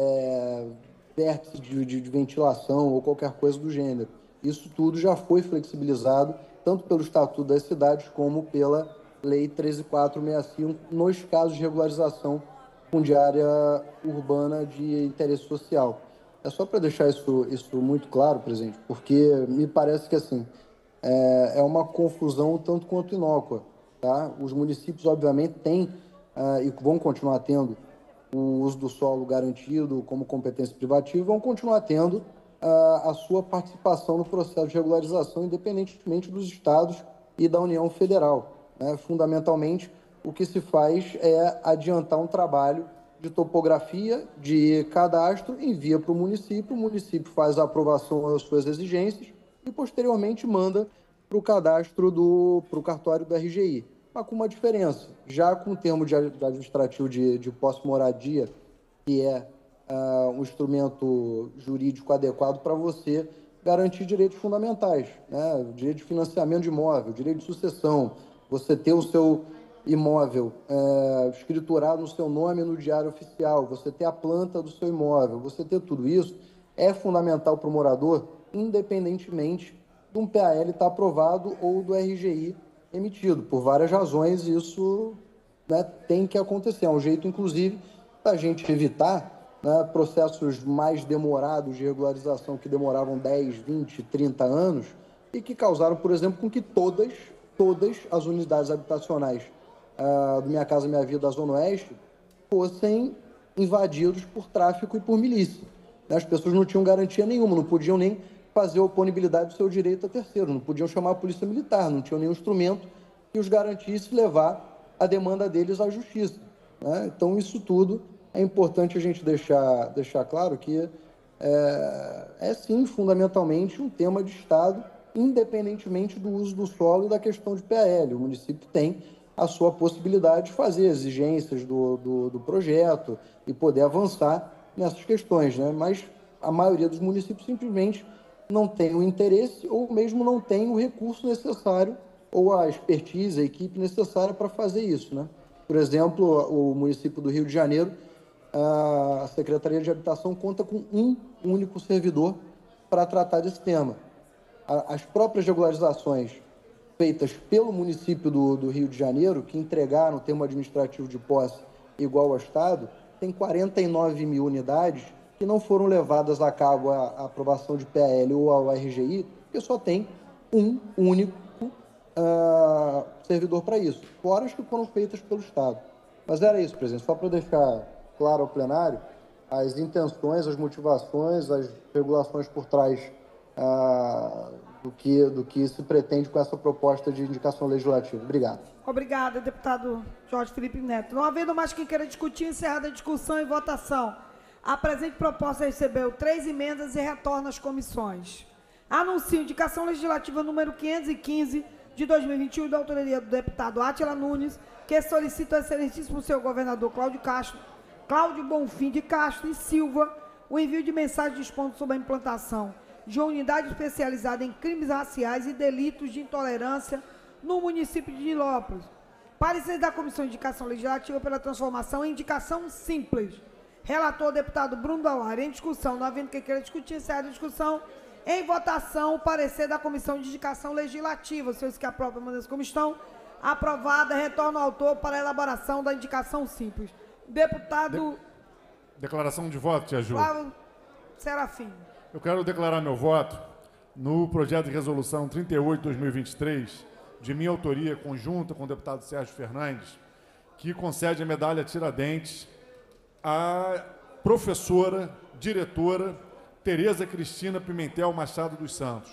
é, vértice de, de, de ventilação ou qualquer coisa do gênero. Isso tudo já foi flexibilizado, tanto pelo Estatuto das Cidades como pela Lei treze mil quatrocentos e sessenta e cinco, nos casos de regularização fundiária urbana de interesse social. É só para deixar isso, isso muito claro, presidente, porque me parece que assim, é, é uma confusão tanto quanto inócua. Tá? Os municípios, obviamente, têm uh, e vão continuar tendo o uso do solo garantido como competência privativa, vão continuar tendo uh, a sua participação no processo de regularização, independentemente dos estados e da União Federal. Né? Fundamentalmente, o que se faz é adiantar um trabalho de topografia, de cadastro, envia para o município, o município faz a aprovação das suas exigências e, posteriormente, manda para o cadastro do pro cartório do R G I. Mas com uma diferença, já com o termo de administrativo de, de posse-moradia, que é uh, um instrumento jurídico adequado para você garantir direitos fundamentais, né? Direito de financiamento de imóvel, direito de sucessão, você ter o seu imóvel é, escriturado no seu nome no diário oficial, você ter a planta do seu imóvel, você ter tudo isso, é fundamental para o morador, independentemente de um P A L estar aprovado ou do R G I emitido. Por várias razões, isso, né, tem que acontecer. É um jeito, inclusive, da gente evitar, né, processos mais demorados de regularização que demoravam dez, vinte, trinta anos e que causaram, por exemplo, com que todas, todas as unidades habitacionais uh, do Minha Casa Minha Vida da Zona Oeste fossem invadidos por tráfico e por milícia. As pessoas não tinham garantia nenhuma, não podiam nem fazer a oponibilidade do seu direito a terceiro, não podiam chamar a polícia militar, não tinham nenhum instrumento que os garantisse levar a demanda deles à justiça. Né? Então, isso tudo é importante a gente deixar, deixar claro que é, é, sim, fundamentalmente, um tema de Estado, independentemente do uso do solo e da questão de P A L. O município tem a sua possibilidade de fazer exigências do, do, do projeto e poder avançar nessas questões, né? Mas a maioria dos municípios simplesmente não tem o interesse ou mesmo não tem o recurso necessário ou a expertise, a equipe necessária para fazer isso, né? Por exemplo, o município do Rio de Janeiro, a Secretaria de Habitação conta com um único servidor para tratar desse tema. As próprias regularizações feitas pelo município do, do Rio de Janeiro, que entregaram o termo administrativo de posse igual ao Estado, tem quarenta e nove mil unidades que não foram levadas a cabo a, a aprovação de P A L ou ao R G I, porque só tem um único uh, servidor para isso, fora as que foram feitas pelo Estado. Mas era isso, presidente, só para deixar claro ao plenário as intenções, as motivações, as regulações por trás uh, do, que, do que se pretende com essa proposta de indicação legislativa. Obrigado. Obrigada, deputado Jorge Felipe Neto. Não havendo mais quem queira discutir, encerrada a discussão e votação. A presente proposta recebeu três emendas e retorna às comissões. Anuncio indicação legislativa número quinhentos e quinze de dois mil e vinte e um, da autoria do deputado Átila Nunes, que solicita ao excelentíssimo senhor governador Cláudio Castro, Cláudio Bonfim de Castro e Silva, o envio de mensagem dispondo sobre a implantação de uma unidade especializada em crimes raciais e delitos de intolerância no município de Nilópolis. Parecer da Comissão de Indicação Legislativa pela transformação em indicação simples. Relator, deputado Bruno Dauari. Em discussão, não havendo quem queira discutir, encerra a discussão. Em votação, o parecer da Comissão de Indicação Legislativa. Os senhores que aprovam, mandam como estão. Aprovada, retorna ao autor para a elaboração da indicação simples. Deputado... De... Declaração de voto, tia Ju. Flávio Serafim. Eu quero declarar meu voto no projeto de resolução trinta e oito de dois mil e vinte e três, de minha autoria, conjunta com o deputado Sérgio Fernandes, que concede a medalha Tiradentes à professora, diretora, Tereza Cristina Pimentel Machado dos Santos.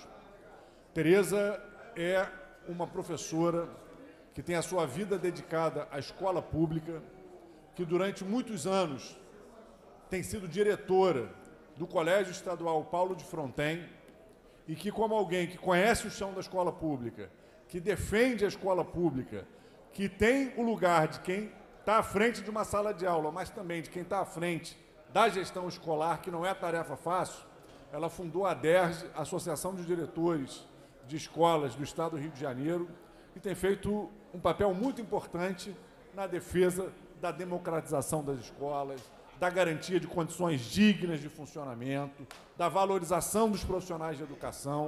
Tereza é uma professora que tem a sua vida dedicada à escola pública, que durante muitos anos tem sido diretora do Colégio Estadual Paulo de Fronten e que, como alguém que conhece o chão da escola pública, que defende a escola pública, que tem o lugar de quem está à frente de uma sala de aula, mas também de quem está à frente da gestão escolar, que não é tarefa fácil, ela fundou a DERJ, Associação de Diretores de Escolas do Estado do Rio de Janeiro, e tem feito um papel muito importante na defesa da democratização das escolas, da garantia de condições dignas de funcionamento, da valorização dos profissionais de educação,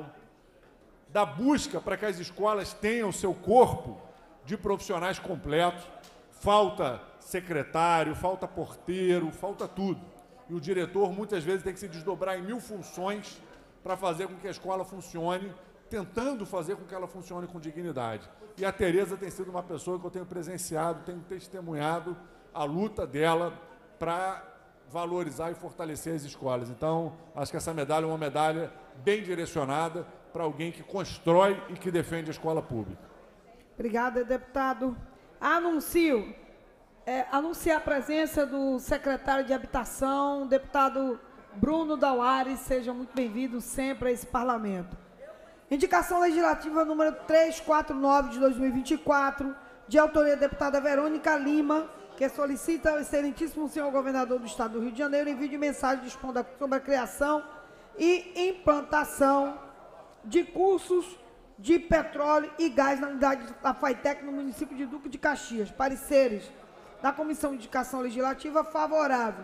da busca para que as escolas tenham seu corpo de profissionais completos. Falta secretário, falta porteiro, falta tudo. E o diretor, muitas vezes, tem que se desdobrar em mil funções para fazer com que a escola funcione, tentando fazer com que ela funcione com dignidade. E a Tereza tem sido uma pessoa que eu tenho presenciado, tenho testemunhado a luta dela para valorizar e fortalecer as escolas. Então, acho que essa medalha é uma medalha bem direcionada para alguém que constrói e que defende a escola pública. Obrigada, deputado. Anuncio, é, anunciar a presença do secretário de Habitação, deputado Bruno Dauari. Seja muito bem-vindo sempre a esse parlamento. Indicação legislativa número trezentos e quarenta e nove de dois mil e vinte e quatro, de autoria da deputada Verônica Lima, que solicita ao excelentíssimo senhor governador do Estado do Rio de Janeiro envio de mensagem dispondo sobre a criação e implantação de cursos de petróleo e gás na unidade da FAITEC no município de Duque de Caxias. Pareceres da Comissão de Indicação Legislativa favorável.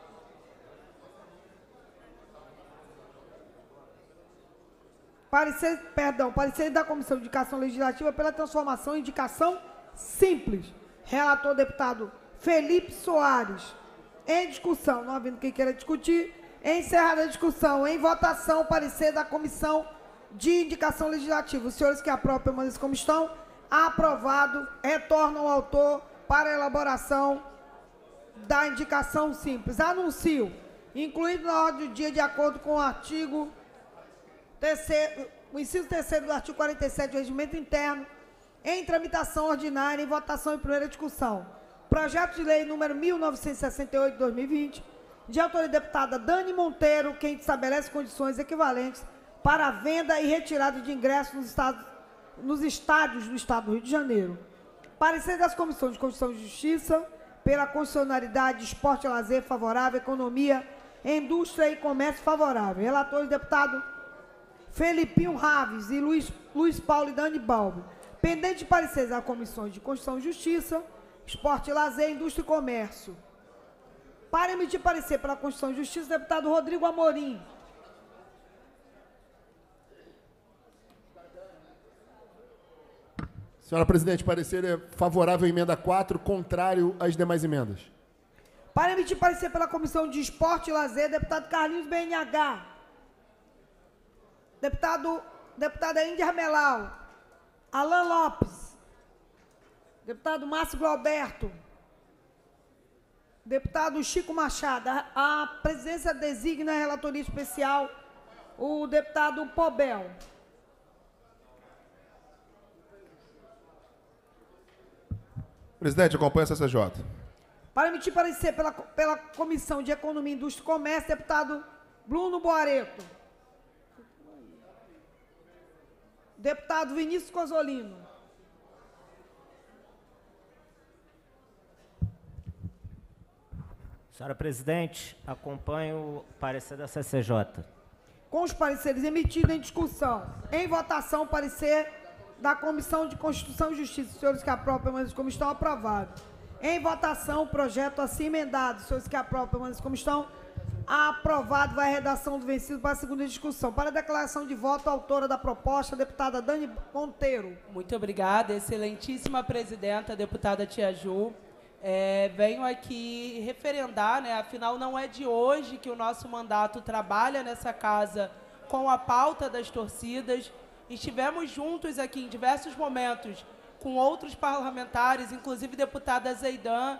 Parecer, perdão, parecer da Comissão de Indicação Legislativa pela transformação em indicação simples. Relator, deputado Felipe Soares. Em discussão, não havendo quem queira discutir, encerrada a discussão, em votação, parecer da Comissão de Indicação Legislativa. Os senhores que aprovam, permaneçam como estão. Aprovado. Retornam ao autor para a elaboração da indicação simples. Anuncio, incluído na ordem do dia, de acordo com o artigo terceiro, o inciso terceiro do artigo quarenta e sete do Regimento Interno, em tramitação ordinária, em votação em primeira discussão. Projeto de lei número mil novecentos e sessenta e oito de dois mil e vinte, de autoria da deputada Dani Monteiro, quem estabelece condições equivalentes para a venda e retirada de ingressos nos, estados, nos estádios do Estado do Rio de Janeiro. Parecer das comissões de Constituição e Justiça, pela constitucionalidade, esporte e lazer favorável, economia, indústria e comércio favorável. Relatores, deputado Felipinho Raves e Luiz, Luiz Paulo e Dani Balbi. Pendente de parecer das comissões de Constituição e Justiça, esporte e lazer, indústria e comércio. Para emitir parecer pela Constituição e Justiça, deputado Rodrigo Amorim. Senhora presidente, parecer é favorável à emenda quatro, contrário às demais emendas. Para emitir parecer pela Comissão de Esporte e Lazer, deputado Carlinhos B N H. Deputado, deputada Índia Armelau. Alan Lopes. Deputado Márcio Glauberto. Deputado Chico Machado. A, a presidência designa a relatoria especial o deputado Pobel. Presidente, acompanha a C C J. Para emitir parecer pela, pela Comissão de Economia, Indústria e Comércio, deputado Bruno Boareto. Deputado Vinícius Cozolino. Senhora presidente, acompanho o parecer da C C J. Com os pareceres emitidos em discussão, em votação, parecer da Comissão de Constituição e Justiça. Os senhores que aprovam, permaneçam como estão, aprovados. Em votação, o projeto assim emendado. Os senhores que aprovam, permaneçam como estão, aprovado. Vai a redação do vencido para a segunda discussão. Para a declaração de voto, a autora da proposta, a deputada Dani Monteiro. Muito obrigada, excelentíssima presidenta, deputada Tia Ju. É, venho aqui referendar, né, afinal não é de hoje que o nosso mandato trabalha nessa casa com a pauta das torcidas. Estivemos juntos aqui em diversos momentos com outros parlamentares, inclusive deputada Zeidan,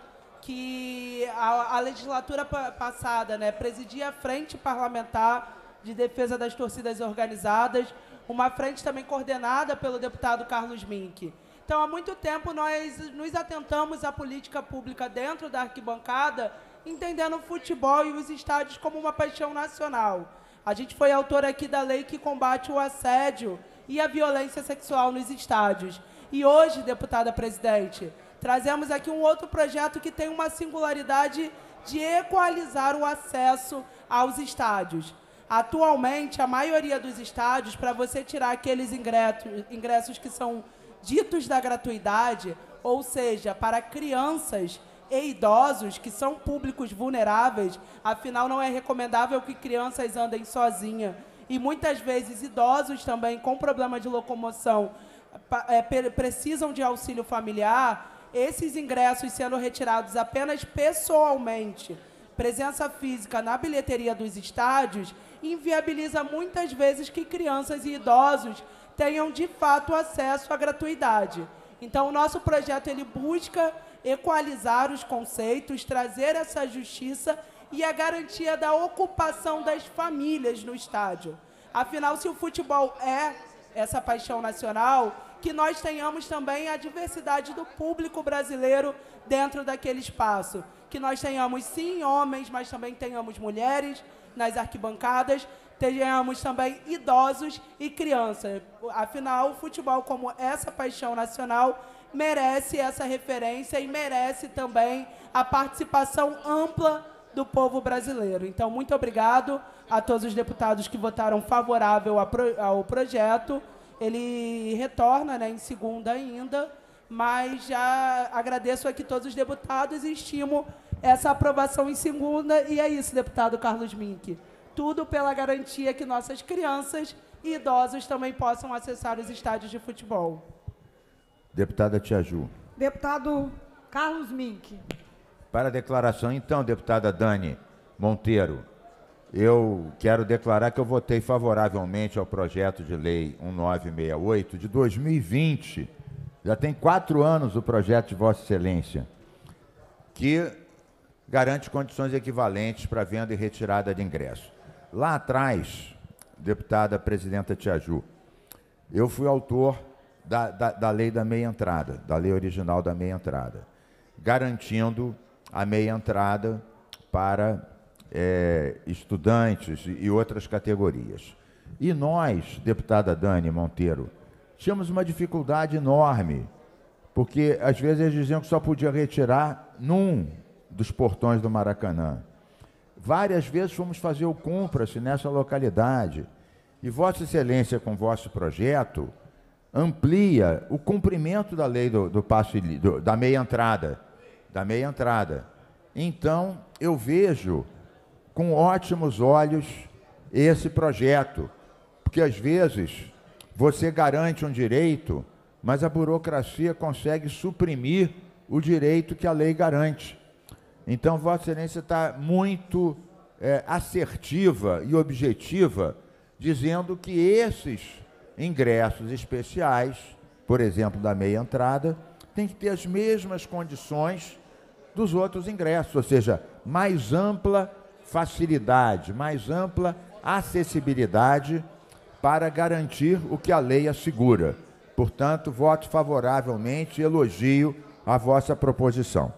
que a, a legislatura pa passada, né, presidia a Frente Parlamentar de Defesa das Torcidas Organizadas, uma frente também coordenada pelo deputado Carlos Mink. Então, há muito tempo, nós nos atentamos à política pública dentro da arquibancada, entendendo o futebol e os estádios como uma paixão nacional. A gente foi autor aqui da lei que combate o assédio e a violência sexual nos estádios. E hoje, deputada presidente, trazemos aqui um outro projeto que tem uma singularidade de equalizar o acesso aos estádios. Atualmente, a maioria dos estádios, para você tirar aqueles ingressos, ingressos que são ditos da gratuidade, ou seja, para crianças e idosos, que são públicos vulneráveis, afinal não é recomendável que crianças andem sozinhas, e muitas vezes idosos também com problema de locomoção é, precisam de auxílio familiar, esses ingressos sendo retirados apenas pessoalmente, presença física na bilheteria dos estádios, inviabiliza muitas vezes que crianças e idosos tenham de fato acesso à gratuidade. Então, o nosso projeto ele busca equalizar os conceitos, trazer essa justiça e a garantia da ocupação das famílias no estádio. Afinal, se o futebol é essa paixão nacional, que nós tenhamos também a diversidade do público brasileiro dentro daquele espaço. Que nós tenhamos, sim, homens, mas também tenhamos mulheres nas arquibancadas, tenhamos também idosos e crianças. Afinal, o futebol, como essa paixão nacional, merece essa referência e merece também a participação ampla do povo brasileiro. Então, muito obrigado a todos os deputados que votaram favorável ao projeto. Ele retorna, né, em segunda ainda, mas já agradeço aqui todos os deputados e estimo essa aprovação em segunda. E é isso, deputado Carlos Mink. Tudo pela garantia que nossas crianças e idosos também possam acessar os estádios de futebol. Deputada Tia Ju. Deputado Carlos Mink. Para a declaração, então, deputada Dani Monteiro, eu quero declarar que eu votei favoravelmente ao projeto de lei mil novecentos e sessenta e oito de dois mil e vinte. Já tem quatro anos o projeto de Vossa Excelência, que garante condições equivalentes para venda e retirada de ingressos. Lá atrás, deputada presidenta Tia Ju, eu fui autor da, da, da lei da meia entrada, da lei original da meia entrada, garantindo a meia entrada para é, estudantes e outras categorias. E nós, deputada Dani Monteiro, tínhamos uma dificuldade enorme, porque às vezes eles diziam que só podia retirar num dos portões do Maracanã. Várias vezes fomos fazer o cumpra-se nessa localidade. E Vossa Excelência, com vosso projeto, amplia o cumprimento da lei do, do passe, do, da meia entrada. Da meia entrada. Então, eu vejo com ótimos olhos esse projeto, porque às vezes você garante um direito, mas a burocracia consegue suprimir o direito que a lei garante. Então, Vossa Excelência está muito é, assertiva e objetiva, dizendo que esses ingressos especiais, por exemplo, da meia entrada, têm que ter as mesmas condições dos outros ingressos, ou seja, mais ampla facilidade, mais ampla acessibilidade para garantir o que a lei assegura. Portanto, voto favoravelmente e elogio a vossa proposição.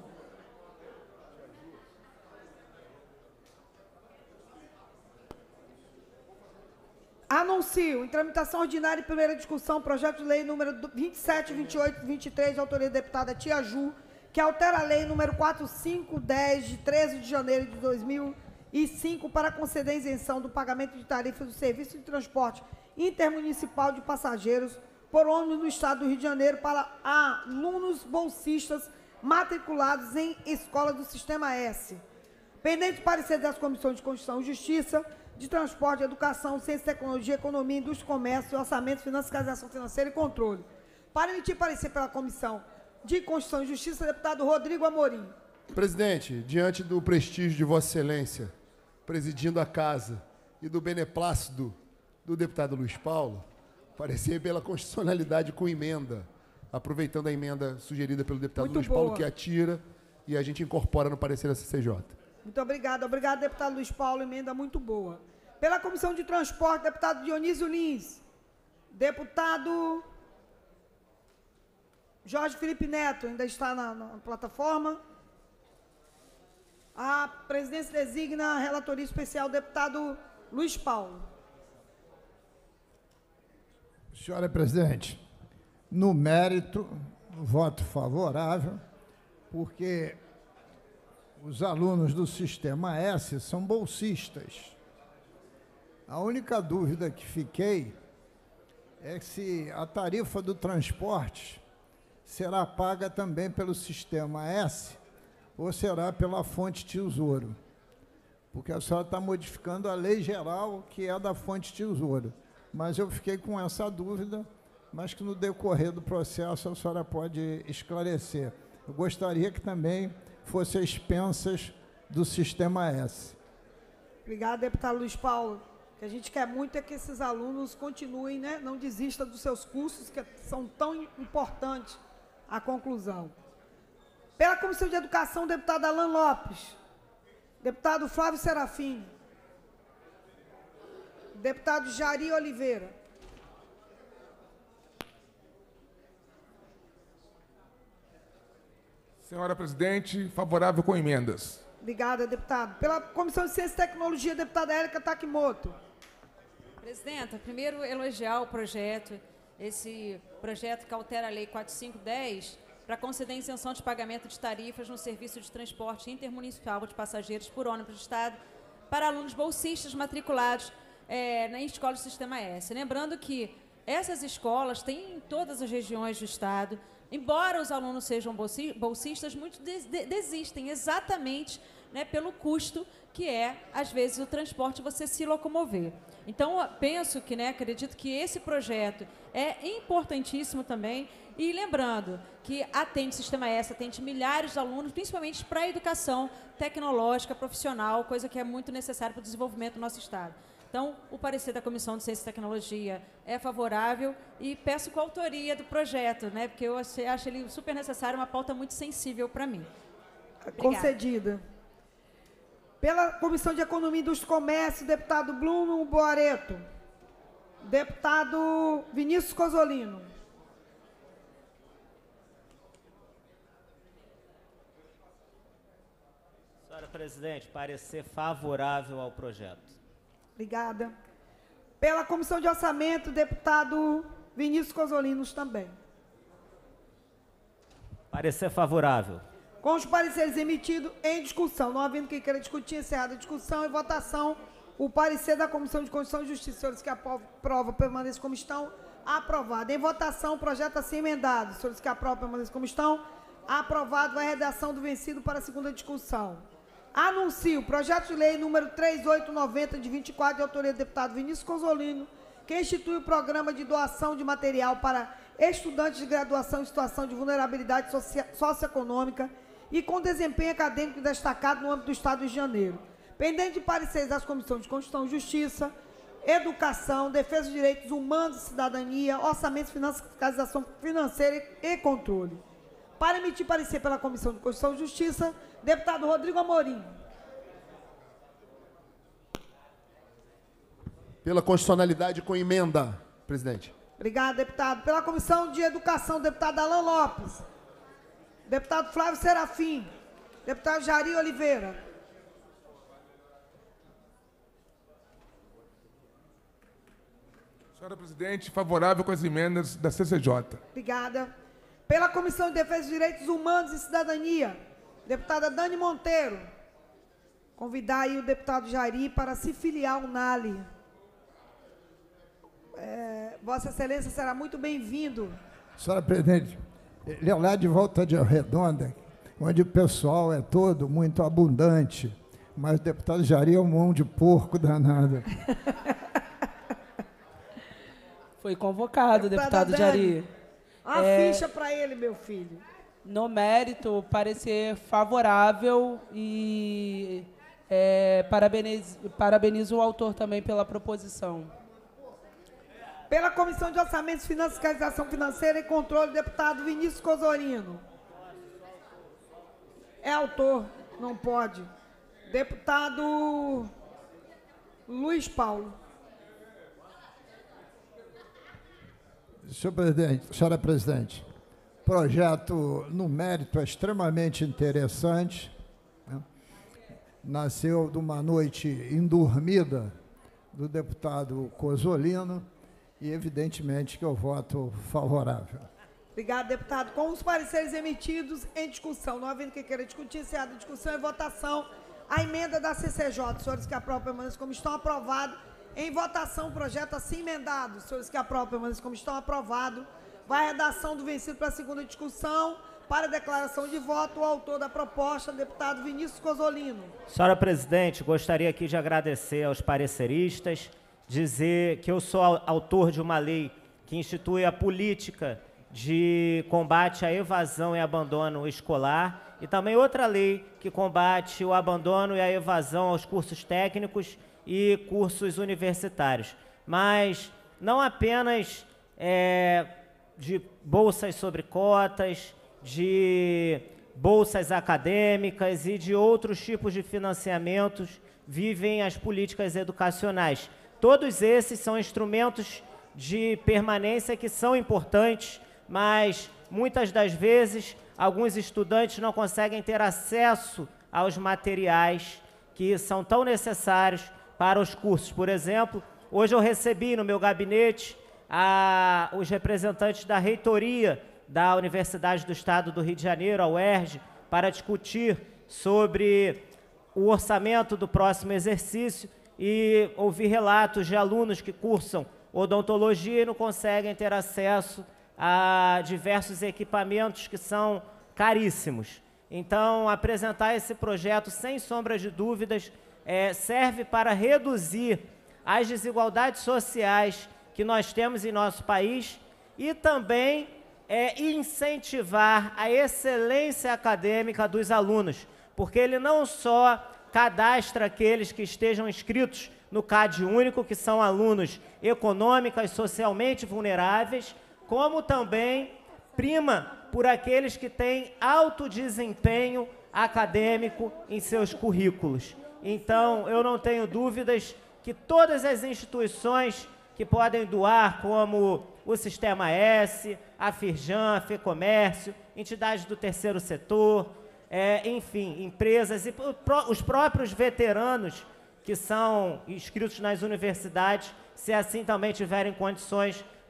Anuncio, em tramitação ordinária e primeira discussão, projeto de lei número vinte e sete, vinte e oito, vinte e três, de autoria da deputada Tia Ju, que altera a lei número quatro mil quinhentos e dez, de treze de janeiro de dois mil e cinco, para conceder isenção do pagamento de tarifas do serviço de transporte intermunicipal de passageiros por ônibus no estado do Rio de Janeiro para alunos bolsistas matriculados em escola do Sistema S. Pendente de parecer das comissões de Constituição e Justiça, de Transporte, Educação, Ciência, Tecnologia, Economia, Indústria, Comércio, Orçamento, Fiscalização Financeira e Controle. Para emitir parecer pela Comissão de Constituição e Justiça, deputado Rodrigo Amorim. Presidente, diante do prestígio de Vossa Excelência, presidindo a casa, e do beneplácito do deputado Luiz Paulo, parecer pela constitucionalidade com emenda, aproveitando a emenda sugerida pelo deputado Muito Luiz boa. Paulo, que atira, e a gente incorpora no parecer da C C J. Muito obrigada. Obrigado, deputado Luiz Paulo. Emenda muito boa. Pela Comissão de Transporte, deputado Dionísio Lins. Deputado Jorge Felipe Neto, ainda está na, na plataforma. A presidência designa a relatoria especial, deputado Luiz Paulo. Senhora presidente, no mérito, voto favorável, porque os alunos do Sistema S são bolsistas. A única dúvida que fiquei é se a tarifa do transporte será paga também pelo Sistema S ou será pela fonte tesouro. Porque a senhora está modificando a lei geral, que é da fonte tesouro. Mas eu fiquei com essa dúvida, mas que no decorrer do processo a senhora pode esclarecer. Eu gostaria que também fossem expensas do Sistema S. Obrigada, deputado Luiz Paulo. O que a gente quer muito é que esses alunos continuem, né, não desistam dos seus cursos, que são tão importantes à conclusão. Pela Comissão de Educação, deputado Alan Lopes. Deputado Flávio Serafim. Deputado Jari Oliveira. Senhora presidente, favorável com emendas. Obrigada, deputado. Pela Comissão de Ciência e Tecnologia, deputada Érica Takimoto. Presidenta, primeiro elogiar o projeto, esse projeto que altera a Lei quatro mil quinhentos e dez para conceder isenção de pagamento de tarifas no serviço de transporte intermunicipal de passageiros por ônibus do Estado para alunos bolsistas matriculados é, na escola do Sistema S. Lembrando que essas escolas têm em todas as regiões do Estado. Embora os alunos sejam bolsistas, muitos desistem exatamente, né, pelo custo que é, às vezes, o transporte, você se locomover. Então, penso que, né, acredito que esse projeto é importantíssimo também. E lembrando que atende o Sistema S, atende milhares de alunos, principalmente para a educação tecnológica, profissional, coisa que é muito necessária para o desenvolvimento do nosso Estado. Então, o parecer da Comissão de Ciência e Tecnologia é favorável e peço coautoria do projeto, né, porque eu acho ele super necessário, uma pauta muito sensível para mim. Obrigada. Concedida. Pela Comissão de Economia, Indústria e Comércio, deputado Bruno Boareto. Deputado Vinícius Cozzolino. Senhora presidente, parecer favorável ao projeto. Obrigada. Pela Comissão de Orçamento, deputado Vinícius Cozzolino também. Parecer favorável. Com os pareceres emitidos em discussão, não havendo quem queira discutir, encerrada a discussão e votação, o parecer da Comissão de Constituição e Justiça, senhores que aprovam, permaneçam como estão, aprovado. Em votação, o projeto assim emendado, senhores que aprovam, permaneçam como estão, aprovado. Vai a redação do vencido para a segunda discussão. Anuncio o projeto de lei número três mil oitocentos e noventa, de vinte e quatro, de autoria do deputado Vinícius Cozzolino, que institui o programa de doação de material para estudantes de graduação em situação de vulnerabilidade socia- socioeconômica e com desempenho acadêmico destacado no âmbito do Estado do Rio de Janeiro. Pendente de pareceres das comissões de Constituição e Justiça, Educação, Defesa dos Direitos Humanos e Cidadania, Orçamento, Fiscalização Financeira e Controle. Para emitir parecer pela Comissão de Constituição e Justiça, deputado Rodrigo Amorim. Pela constitucionalidade com emenda, presidente. Obrigado, deputado. Pela Comissão de Educação, deputado Alan Lopes. Deputado Flávio Serafim. Deputado Jari Oliveira. Senhora presidente, favorável com as emendas da C C J. Obrigada. Pela Comissão de Defesa dos Direitos Humanos e Cidadania, deputada Dani Monteiro. Convidar aí o deputado Jari para se filiar ao N A L. É, Vossa Excelência será muito bem-vindo. Senhora presidente, ele é lá de Volta de Redonda, onde o pessoal é todo muito abundante, mas o deputado Jari é um mão de porco danado. Foi convocado, Deputada deputado Dani, Jari. A É, ficha para ele, meu filho. No mérito, parecer favorável e é, parabenizo, parabenizo o autor também pela proposição. Pela Comissão de Orçamentos, Finanças, Fiscalização Financeira e Controle, deputado Vinícius Cozzolino. É autor, não pode. Deputado Luiz Paulo. Senhor presidente, senhora presidente, projeto no mérito é extremamente interessante, né? Nasceu de uma noite indormida do deputado Cozzolino e evidentemente que eu voto favorável. Obrigado, deputado. Com os pareceres emitidos em discussão, não havendo quem queira discutir, encerrada a discussão e votação, a emenda da C C J, senhores que aprovam, permanecem como estão, aprovado. Em votação, o projeto assim emendado, senhores que aprovam, permanecem como estão, aprovado. Vai a redação do vencido para a segunda discussão. Para a declaração de voto, o autor da proposta, deputado Vinícius Cozzolino. Senhora presidente, gostaria aqui de agradecer aos pareceristas, dizer que eu sou autor de uma lei que institui a política de combate à evasão e abandono escolar e também outra lei que combate o abandono e a evasão aos cursos técnicos e cursos universitários. Mas não apenas é, de bolsas sobre cotas, de bolsas acadêmicas e de outros tipos de financiamentos vivem as políticas educacionais. Todos esses são instrumentos de permanência que são importantes, mas muitas das vezes alguns estudantes não conseguem ter acesso aos materiais que são tão necessários para os cursos. Por exemplo, hoje eu recebi no meu gabinete a, os representantes da reitoria da Universidade do Estado do Rio de Janeiro, a U E R J, para discutir sobre o orçamento do próximo exercício e ouvir relatos de alunos que cursam odontologia e não conseguem ter acesso a diversos equipamentos que são caríssimos. Então, apresentar esse projeto, sem sombra de dúvidas, é, serve para reduzir as desigualdades sociais que nós temos em nosso país e também é, incentivar a excelência acadêmica dos alunos, porque ele não só cadastra aqueles que estejam inscritos no CAD único, que são alunos econômicos, socialmente vulneráveis, como também prima por aqueles que têm alto desempenho acadêmico em seus currículos. Então, eu não tenho dúvidas que todas as instituições que podem doar, como o Sistema S, a Firjan, a FEComércio, entidades do terceiro setor, é, enfim, empresas e os próprios veteranos que são inscritos nas universidades, se assim também tiverem condições,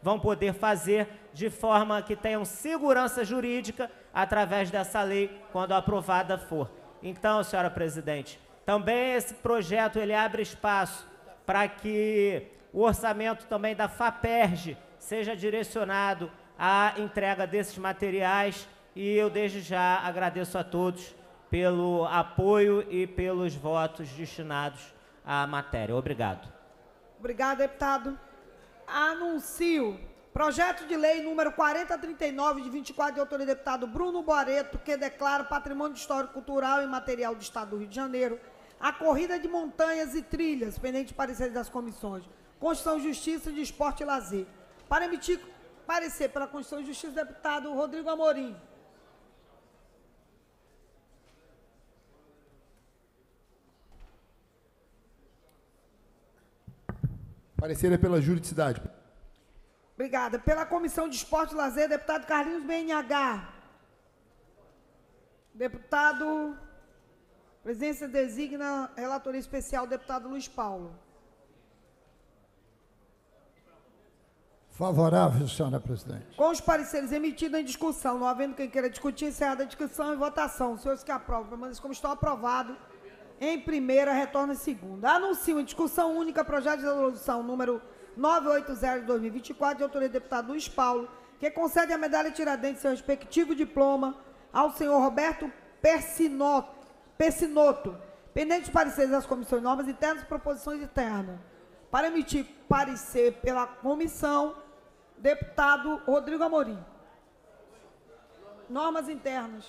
vão poder fazer de forma que tenham segurança jurídica através dessa lei, quando aprovada for. Então, senhora presidente, também esse projeto ele abre espaço para que o orçamento também da FAPERJ seja direcionado à entrega desses materiais, e eu desde já agradeço a todos pelo apoio e pelos votos destinados à matéria. Obrigado. Obrigado, deputado. Anuncio projeto de lei número quarenta trinta e nove, de vinte e quatro, de autoria do deputado Bruno Boareto, que declara patrimônio histórico, cultural e material do Estado do Rio de Janeiro a corrida de montanhas e trilhas, pendente de pareceres das comissões Constituição e Justiça, de Esporte e Lazer. Para emitir parecer pela Constituição e Justiça, deputado Rodrigo Amorim. Parecer é pela juridicidade. Obrigada. Pela Comissão de Esporte e Lazer, deputado Carlinhos B N H. Deputado, presidência designa relatoria especial, deputado Luiz Paulo. Favorável, senhora presidente. Com os pareceres emitidos em discussão, não havendo quem queira discutir, encerrada a discussão e votação. Os senhores que aprovam, permanecem como estão aprovados em primeira, retorna em segunda. Anuncio em discussão única projeto de resolução número novecentos e oitenta de dois mil e vinte e quatro, de autoria do deputado Luiz Paulo, que concede a medalha Tiradentes seu respectivo diploma ao senhor Roberto Persinoto, Persinoto, pendente de pareceres das comissões normas internas e proposições internas. Para emitir parecer pela comissão, deputado Rodrigo Amorim. Normas internas.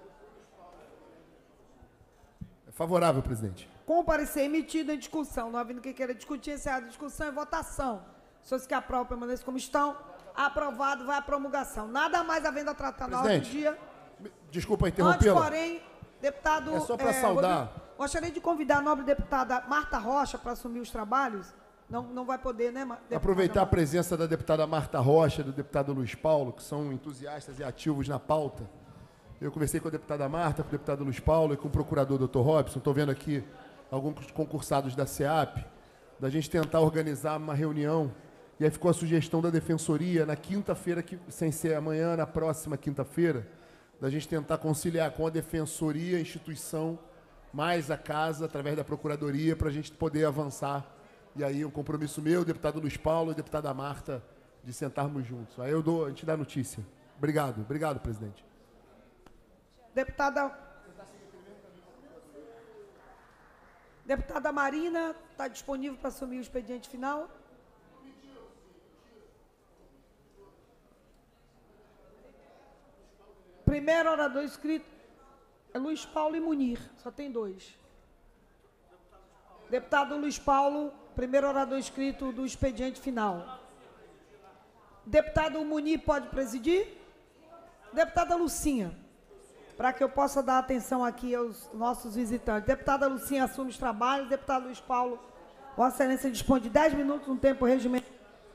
É favorável, presidente. Com o parecer emitido em discussão, não havendo quem queira discutir, encerrada a discussão e votação. Os senhores que aprovam permanecem como estão. Aprovado, vai à promulgação. Nada mais havendo a tratar na ordem do dia. Desculpa Antes, interrompê-la. porém, deputado... É só para é, saudar. Rodrigo, gostaria de convidar a nobre deputada Marta Rocha para assumir os trabalhos. Não, não vai poder, né, deputada? Aproveitar a presença da deputada Marta Rocha, do deputado Luiz Paulo, que são entusiastas e ativos na pauta. Eu conversei com a deputada Marta, com o deputado Luiz Paulo e com o procurador doutor Robson. Estou vendo aqui alguns concursados da SEAP, da gente tentar organizar uma reunião. E aí ficou a sugestão da Defensoria, na quinta-feira, que, sem ser amanhã, na próxima quinta-feira, da gente tentar conciliar com a Defensoria, a instituição, mais a casa, através da Procuradoria, para a gente poder avançar. E aí um compromisso meu, o deputado Luiz Paulo e a deputada Marta, de sentarmos juntos. Aí eu dou, a gente dá notícia. Obrigado, obrigado, presidente. Deputada... Deputada Marina, está disponível para assumir o expediente final? Primeiro orador inscrito é Luiz Paulo e Munir, só tem dois. Deputado Luiz Paulo, primeiro orador inscrito do expediente final. Deputado Munir pode presidir? Deputada Lucinha, para que eu possa dar atenção aqui aos nossos visitantes. Deputada Lucinha assume os trabalhos. Deputado Luiz Paulo, Vossa Excelência dispõe de dez minutos no tempo regimental.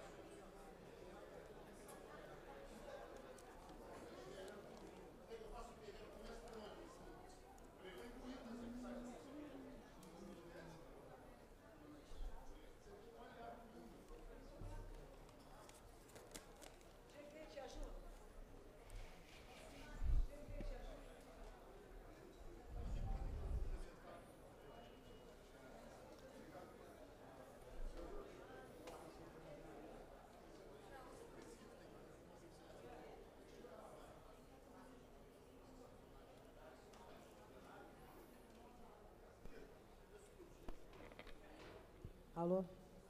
Alô?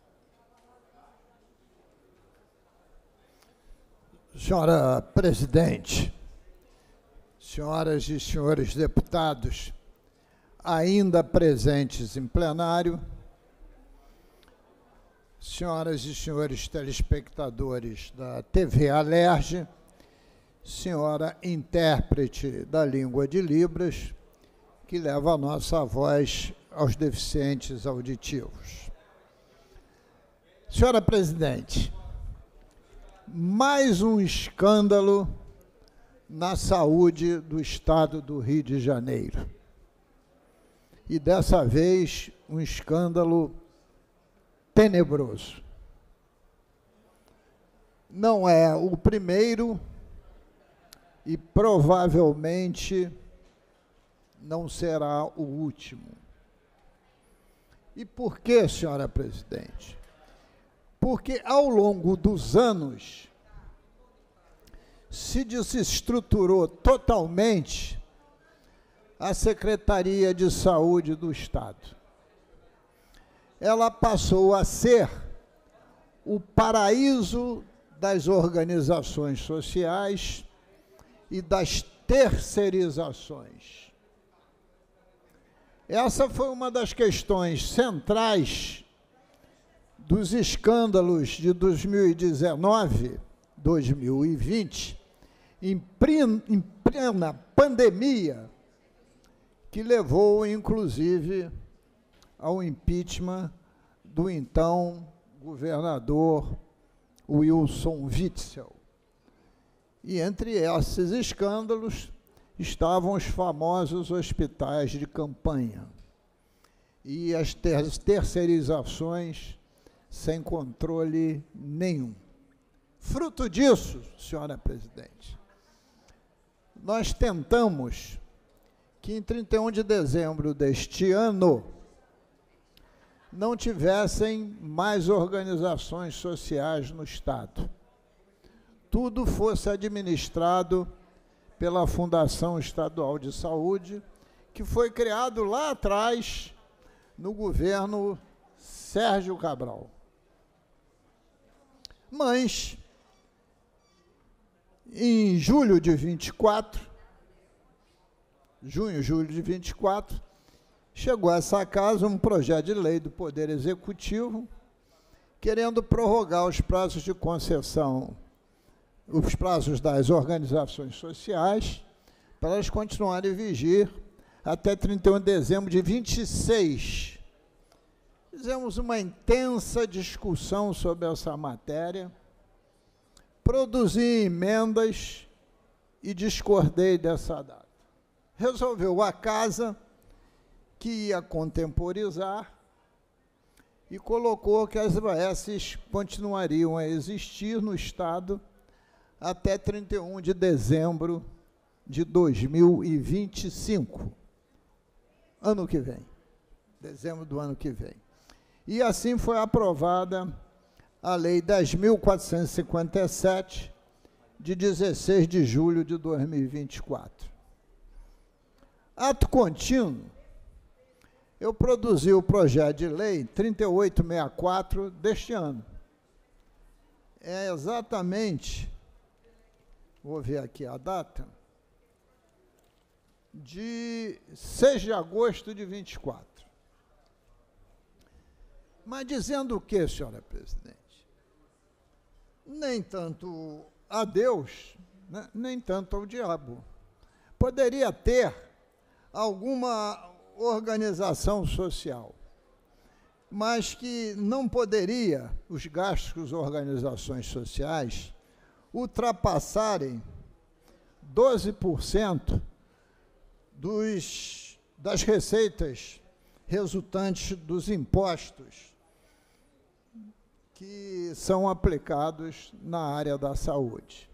Senhora presidente, senhoras e senhores deputados, ainda presentes em plenário, senhoras e senhores telespectadores da T V Alerj, senhora intérprete da língua de Libras, que leva a nossa voz aos deficientes auditivos. Senhora presidente, mais um escândalo na saúde do Estado do Rio de Janeiro. E dessa vez, um escândalo tenebroso. não é o primeiro e provavelmente não será o último. E por que, senhora presidente? Porque ao longo dos anos se desestruturou totalmente a Secretaria de Saúde do Estado. Ela passou a ser o paraíso das organizações sociais e das terceirizações. Essa foi uma das questões centrais dos escândalos de dois mil e dezenove, dois mil e vinte, em plena pandemia, que levou, inclusive, ao impeachment do então governador Wilson Witzel. E entre esses escândalos estavam os famosos hospitais de campanha e as ter terceirizações sem controle nenhum. Fruto disso, senhora presidente, nós tentamos que em trinta e um de dezembro deste ano não tivessem mais organizações sociais no Estado. Tudo fosse administrado pela Fundação Estadual de Saúde, que foi criado lá atrás, no governo Sérgio Cabral. Mas, em julho de vinte e quatro, junho, julho de vinte e quatro, chegou a essa casa um projeto de lei do Poder Executivo, querendo prorrogar os prazos de concessão, os prazos das organizações sociais, para elas continuarem a vigir até trinta e um de dezembro de vinte e seis. Fizemos uma intensa discussão sobre essa matéria, produzi emendas e discordei dessa data. Resolveu a casa que ia contemporizar e colocou que as V S continuariam a existir no Estado até trinta e um de dezembro de dois mil e vinte e cinco, ano que vem, dezembro do ano que vem. E assim foi aprovada a Lei dez mil quatrocentos e cinquenta e sete, de dezesseis de julho de dois mil e vinte e quatro. Ato contínuo, eu produzi o projeto de lei trinta e oito sessenta e quatro deste ano. É exatamente, vou ver aqui a data, de seis de agosto de vinte e quatro. Mas dizendo o que, senhora presidente? Nem tanto a Deus, né, nem tanto ao diabo. Poderia ter alguma organização social, mas que não poderia os gastos das organizações sociais ultrapassarem doze por cento dos, das receitas resultantes dos impostos que são aplicados na área da saúde.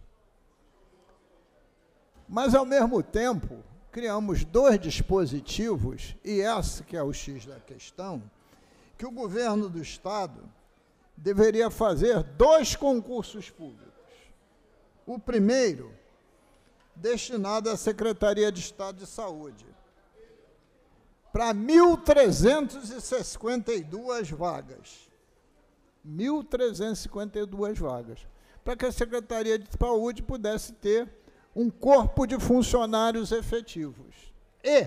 Mas, ao mesmo tempo, criamos dois dispositivos, e esse que é o X da questão, que o governo do Estado deveria fazer dois concursos públicos. O primeiro, destinado à Secretaria de Estado de Saúde, para mil trezentas e cinquenta e duas vagas. mil trezentas e cinquenta e duas vagas. Para que a Secretaria de Saúde pudesse ter um corpo de funcionários efetivos. E,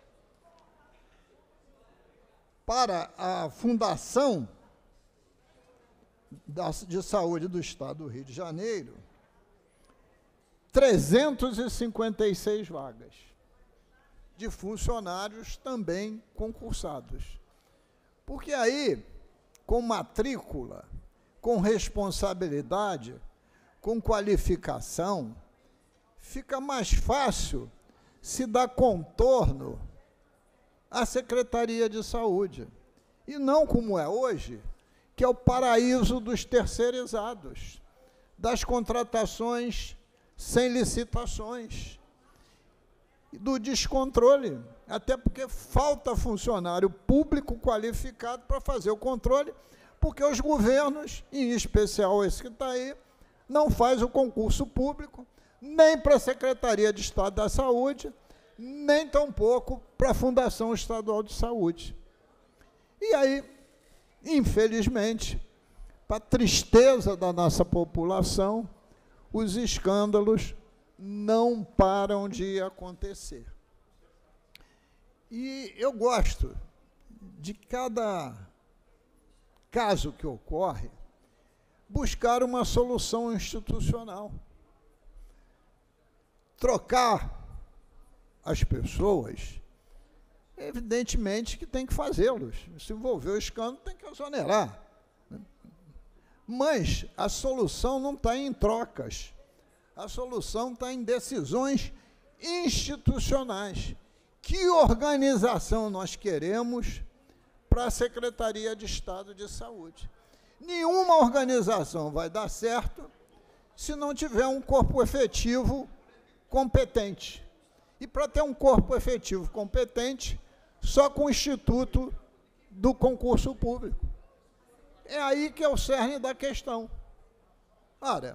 para a Fundação de Saúde do Estado do Rio de Janeiro, trezentas e cinquenta e seis vagas de funcionários também concursados. Porque aí, com matrícula, com responsabilidade, com qualificação, fica mais fácil se dar contorno à Secretaria de Saúde. E não como é hoje, que é o paraíso dos terceirizados. das contratações sem licitações, do descontrole, até porque falta funcionário público qualificado para fazer o controle, porque os governos, em especial esse que está aí, não faz o concurso público, nem para a Secretaria de Estado da Saúde, nem tampouco para a Fundação Estadual de Saúde. E aí, infelizmente, para a tristeza da nossa população, os escândalos não param de acontecer. E eu gosto de cada caso que ocorre, buscar uma solução institucional. Trocar as pessoas, evidentemente que tem que fazê-los. Se envolver o escândalo, tem que exonerar. Mas a solução não está em trocas. A solução está em decisões institucionais. Que organização nós queremos para a Secretaria de Estado de Saúde? Nenhuma organização vai dar certo se não tiver um corpo efetivo competente. E para ter um corpo efetivo competente, só com o Instituto do Concurso Público. É aí que é o cerne da questão. Ora,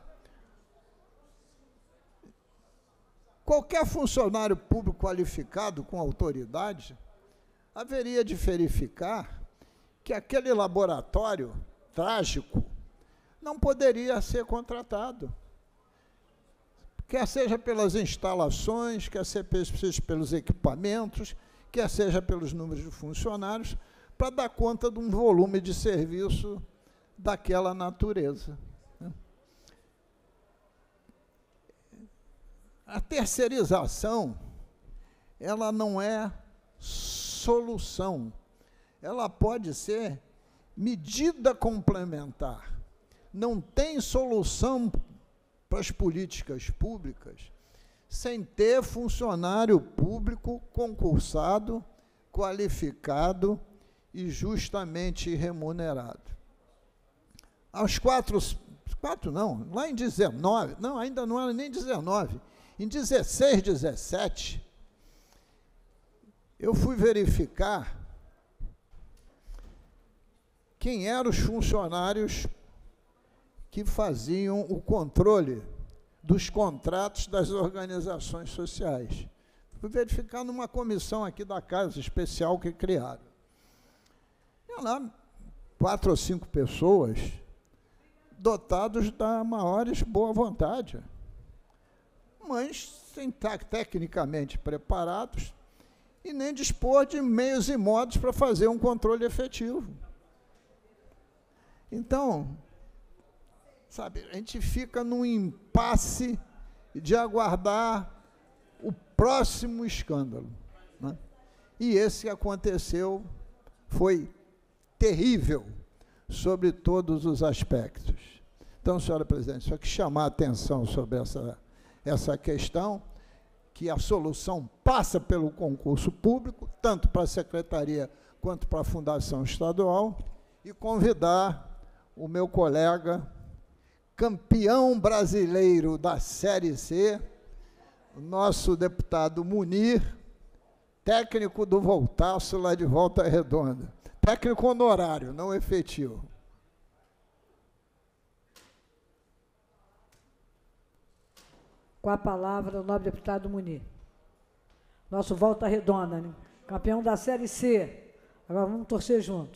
qualquer funcionário público qualificado com autoridade haveria de verificar que aquele laboratório trágico não poderia ser contratado, quer seja pelas instalações, quer seja pelos equipamentos, quer seja pelos números de funcionários, para dar conta de um volume de serviço daquela natureza. A terceirização, ela não é solução, ela pode ser medida complementar. Não tem solução para as políticas públicas sem ter funcionário público concursado, qualificado e justamente remunerado. Aos quatro, quatro não, lá em dezenove, não, ainda não era nem dezenove, em dezesseis, dezessete, eu fui verificar quem eram os funcionários que faziam o controle dos contratos das organizações sociais. Fui verificar numa comissão aqui da Casa Especial que criaram. E lá, quatro ou cinco pessoas dotados da maiores boa vontade, mas sem estar tecnicamente preparados e nem dispor de meios e modos para fazer um controle efetivo. Então, sabe, a gente fica num impasse de aguardar o próximo escândalo, né? E esse que aconteceu foi terrível, sobre todos os aspectos. Então, senhora presidente, só que chamar a atenção sobre essa, essa questão, que a solução passa pelo concurso público, tanto para a Secretaria quanto para a Fundação Estadual, e convidar o meu colega, campeão brasileiro da Série C, o nosso deputado Munir, técnico do Voltaço, lá de Volta Redonda. Técnico honorário, não efetivo. Com a palavra, o nobre deputado Munir. Nosso Volta Redonda, né? Campeão da Série C. Agora vamos torcer junto.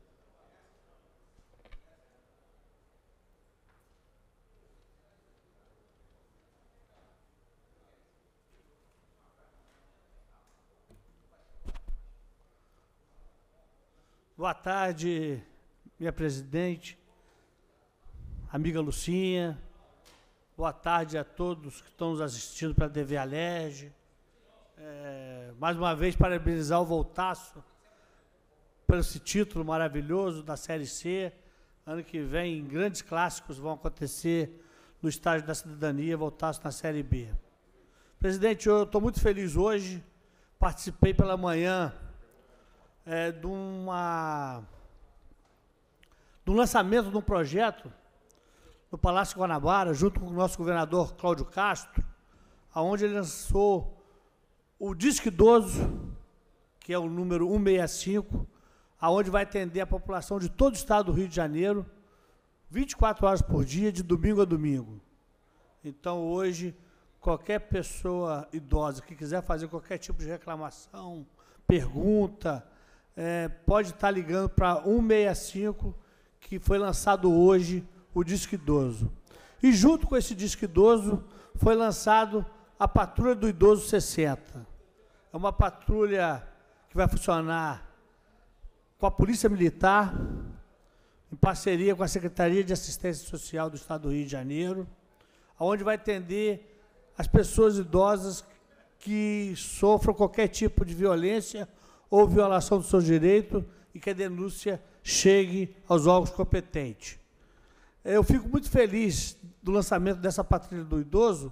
Boa tarde, minha presidente, amiga Lucinha. Boa tarde a todos que estão nos assistindo pela T V Alerj. É, mais uma vez, parabenizar o Voltaço por esse título maravilhoso da Série C. Ano que vem, grandes clássicos vão acontecer no Estádio da Cidadania, Voltaço na Série B. Presidente, eu estou muito feliz hoje. Participei pela manhã É, de, uma, de um lançamento de um projeto no Palácio Guanabara, junto com o nosso governador Cláudio Castro, onde ele lançou o Disque Idoso, que é o número cento e sessenta e cinco, aonde vai atender a população de todo o estado do Rio de Janeiro, vinte e quatro horas por dia, de domingo a domingo. Então, hoje, qualquer pessoa idosa que quiser fazer qualquer tipo de reclamação, pergunta, é, pode estar ligando para cento e sessenta e cinco, que foi lançado hoje o Disque Idoso. E junto com esse Disque Idoso, foi lançado a Patrulha do Idoso sessenta. É uma patrulha que vai funcionar com a Polícia Militar, em parceria com a Secretaria de Assistência Social do Estado do Rio de Janeiro, onde vai atender as pessoas idosas que sofram qualquer tipo de violência ou violação dos seus direitos e que a denúncia chegue aos órgãos competentes. Eu fico muito feliz do lançamento dessa Patrulha do Idoso,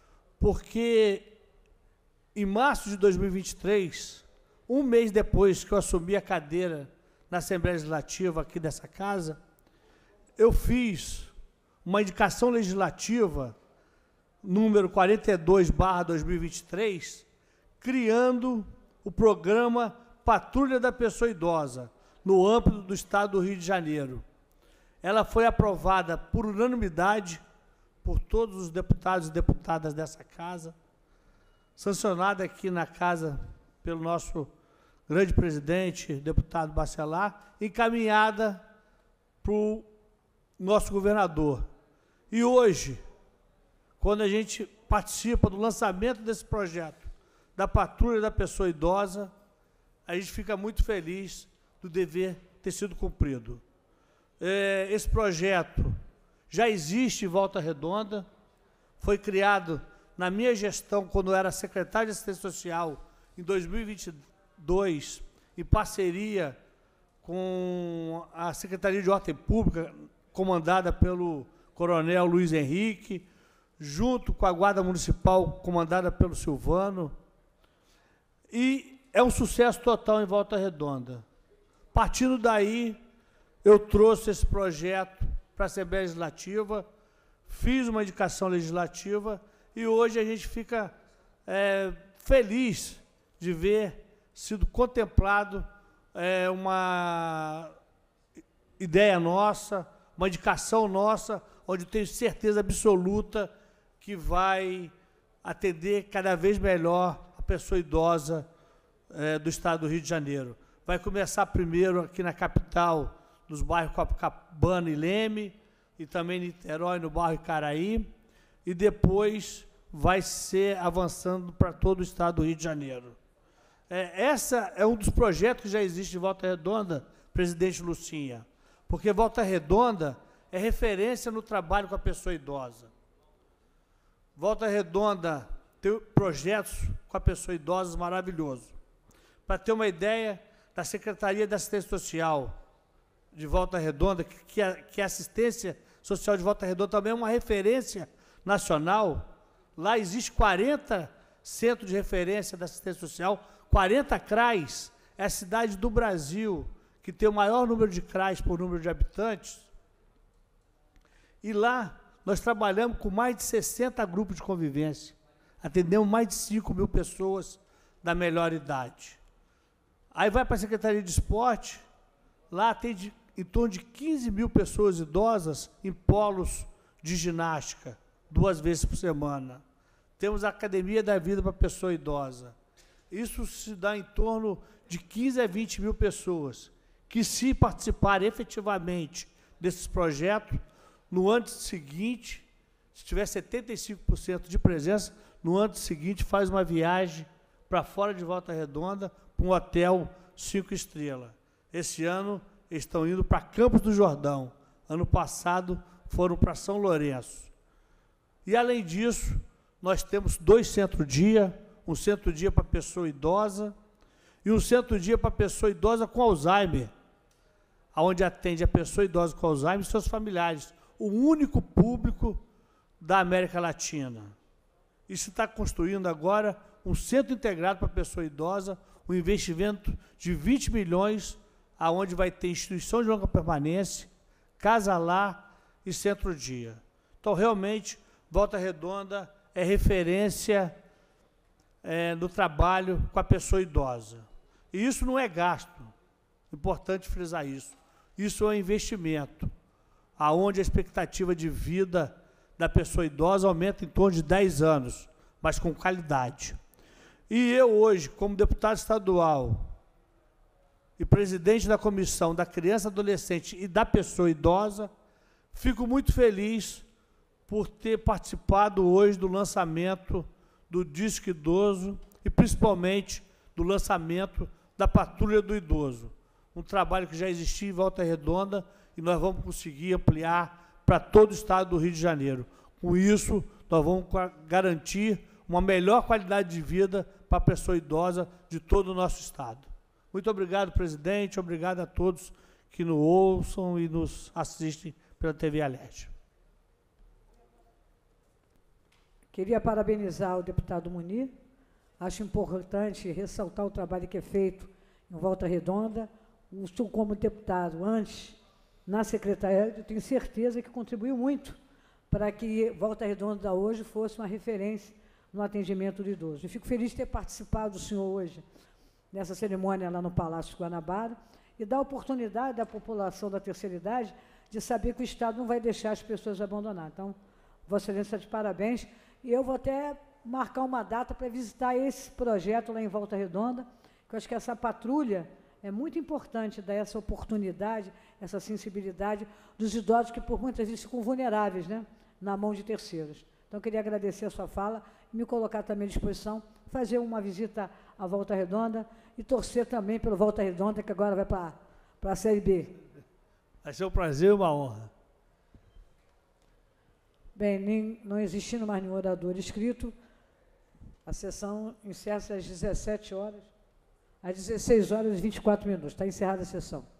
porque em março de dois mil e vinte e três, um mês depois que eu assumi a cadeira na Assembleia Legislativa aqui dessa casa, eu fiz uma indicação legislativa número quarenta e dois barra dois mil e vinte e três, criando o programa Patrulha da Pessoa Idosa, no âmbito do Estado do Rio de Janeiro. Ela foi aprovada por unanimidade por todos os deputados e deputadas dessa casa, sancionada aqui na casa pelo nosso grande presidente, deputado Bacelar, encaminhada para o nosso governador. E hoje, quando a gente participa do lançamento desse projeto, da Patrulha da Pessoa Idosa, a gente fica muito feliz do dever ter sido cumprido. É, esse projeto já existe em Volta Redonda, foi criado na minha gestão, quando eu era secretário de Assistência Social, em dois mil e vinte e dois, em parceria com a Secretaria de Ordem Pública, comandada pelo coronel Luiz Henrique, junto com a Guarda Municipal, comandada pelo Silvano, e é um sucesso total em Volta Redonda. Partindo daí, eu trouxe esse projeto para a Assembleia Legislativa, fiz uma indicação legislativa e hoje a gente fica é, feliz de ver sido contemplado é, uma ideia nossa, uma indicação nossa, onde eu tenho certeza absoluta que vai atender cada vez melhor a pessoa idosa é, do Estado do Rio de Janeiro. Vai começar primeiro aqui na capital, nos bairros Copacabana e Leme, e também Niterói, no bairro Icaraí, e depois vai ser avançando para todo o Estado do Rio de Janeiro. É, essa é um dos projetos que já existe em Volta Redonda, presidente Lucinha, porque Volta Redonda é referência no trabalho com a pessoa idosa. Volta Redonda tem projetos com a pessoa idosa maravilhosos. Para ter uma ideia, da Secretaria de Assistência Social de Volta Redonda, que a, que a assistência social de Volta Redonda também é uma referência nacional. Lá existe quarenta centros de referência da assistência social, quarenta C R A S, é a cidade do Brasil que tem o maior número de C R A S por número de habitantes. E lá nós trabalhamos com mais de sessenta grupos de convivência, atendemos mais de cinco mil pessoas da melhor idade. Aí vai para a Secretaria de Esporte, lá atende em torno de quinze mil pessoas idosas em polos de ginástica, duas vezes por semana. Temos a Academia da Vida para a pessoa idosa. Isso se dá em torno de quinze a vinte mil pessoas, que se participarem efetivamente desses projetos, no ano seguinte, se tiver setenta e cinco por cento de presença, no ano seguinte faz uma viagem para fora de Volta Redonda, para um hotel cinco estrelas. Esse ano eles estão indo para Campos do Jordão. Ano passado foram para São Lourenço. E, além disso, nós temos dois centro-dia, um centro-dia para pessoa idosa e um centro-dia para pessoa idosa com Alzheimer, onde atende a pessoa idosa com Alzheimer e seus familiares, o único público da América Latina. E se está construindo agora um centro integrado para a pessoa idosa, um investimento de vinte milhões, aonde vai ter instituição de longa permanência, casa lá e centro-dia. Então, realmente, Volta Redonda é referência é, no trabalho com a pessoa idosa. E isso não é gasto, importante frisar isso. Isso é um investimento, aonde a expectativa de vida da pessoa idosa aumenta em torno de dez anos, mas com qualidade. E eu hoje, como deputado estadual e presidente da Comissão da Criança, Adolescente e da Pessoa Idosa, fico muito feliz por ter participado hoje do lançamento do Disque Idoso e, principalmente, do lançamento da Patrulha do Idoso, um trabalho que já existia em Volta Redonda e nós vamos conseguir ampliar para todo o estado do Rio de Janeiro. Com isso, nós vamos garantir uma melhor qualidade de vida para a pessoa idosa de todo o nosso estado. Muito obrigado, presidente, obrigado a todos que nos ouçam e nos assistem pela T V Alerj. Queria parabenizar o deputado Munir. Acho importante ressaltar o trabalho que é feito em Volta Redonda. O senhor, como deputado, antes, na secretaria, eu tenho certeza que contribuiu muito para que Volta Redonda hoje fosse uma referência no atendimento do idoso. Eu fico feliz de ter participado do senhor hoje nessa cerimônia lá no Palácio Guanabara e dar oportunidade à população da terceira idade de saber que o Estado não vai deixar as pessoas abandonar. Então, Vossa Excelência, de parabéns. E eu vou até marcar uma data para visitar esse projeto lá em Volta Redonda, que eu acho que essa patrulha é muito importante dar essa oportunidade, essa sensibilidade dos idosos que, por muitas vezes, ficam vulneráveis, né, na mão de terceiros. Então, eu queria agradecer a sua fala e me colocar também à disposição, fazer uma visita à Volta Redonda e torcer também pelo Volta Redonda, que agora vai para a Série B. Vai ser um prazer e uma honra. Bem, nem, não existindo mais nenhum orador inscrito, a sessão encerra-se às dezessete horas, às dezesseis horas e vinte e quatro minutos. Está encerrada a sessão.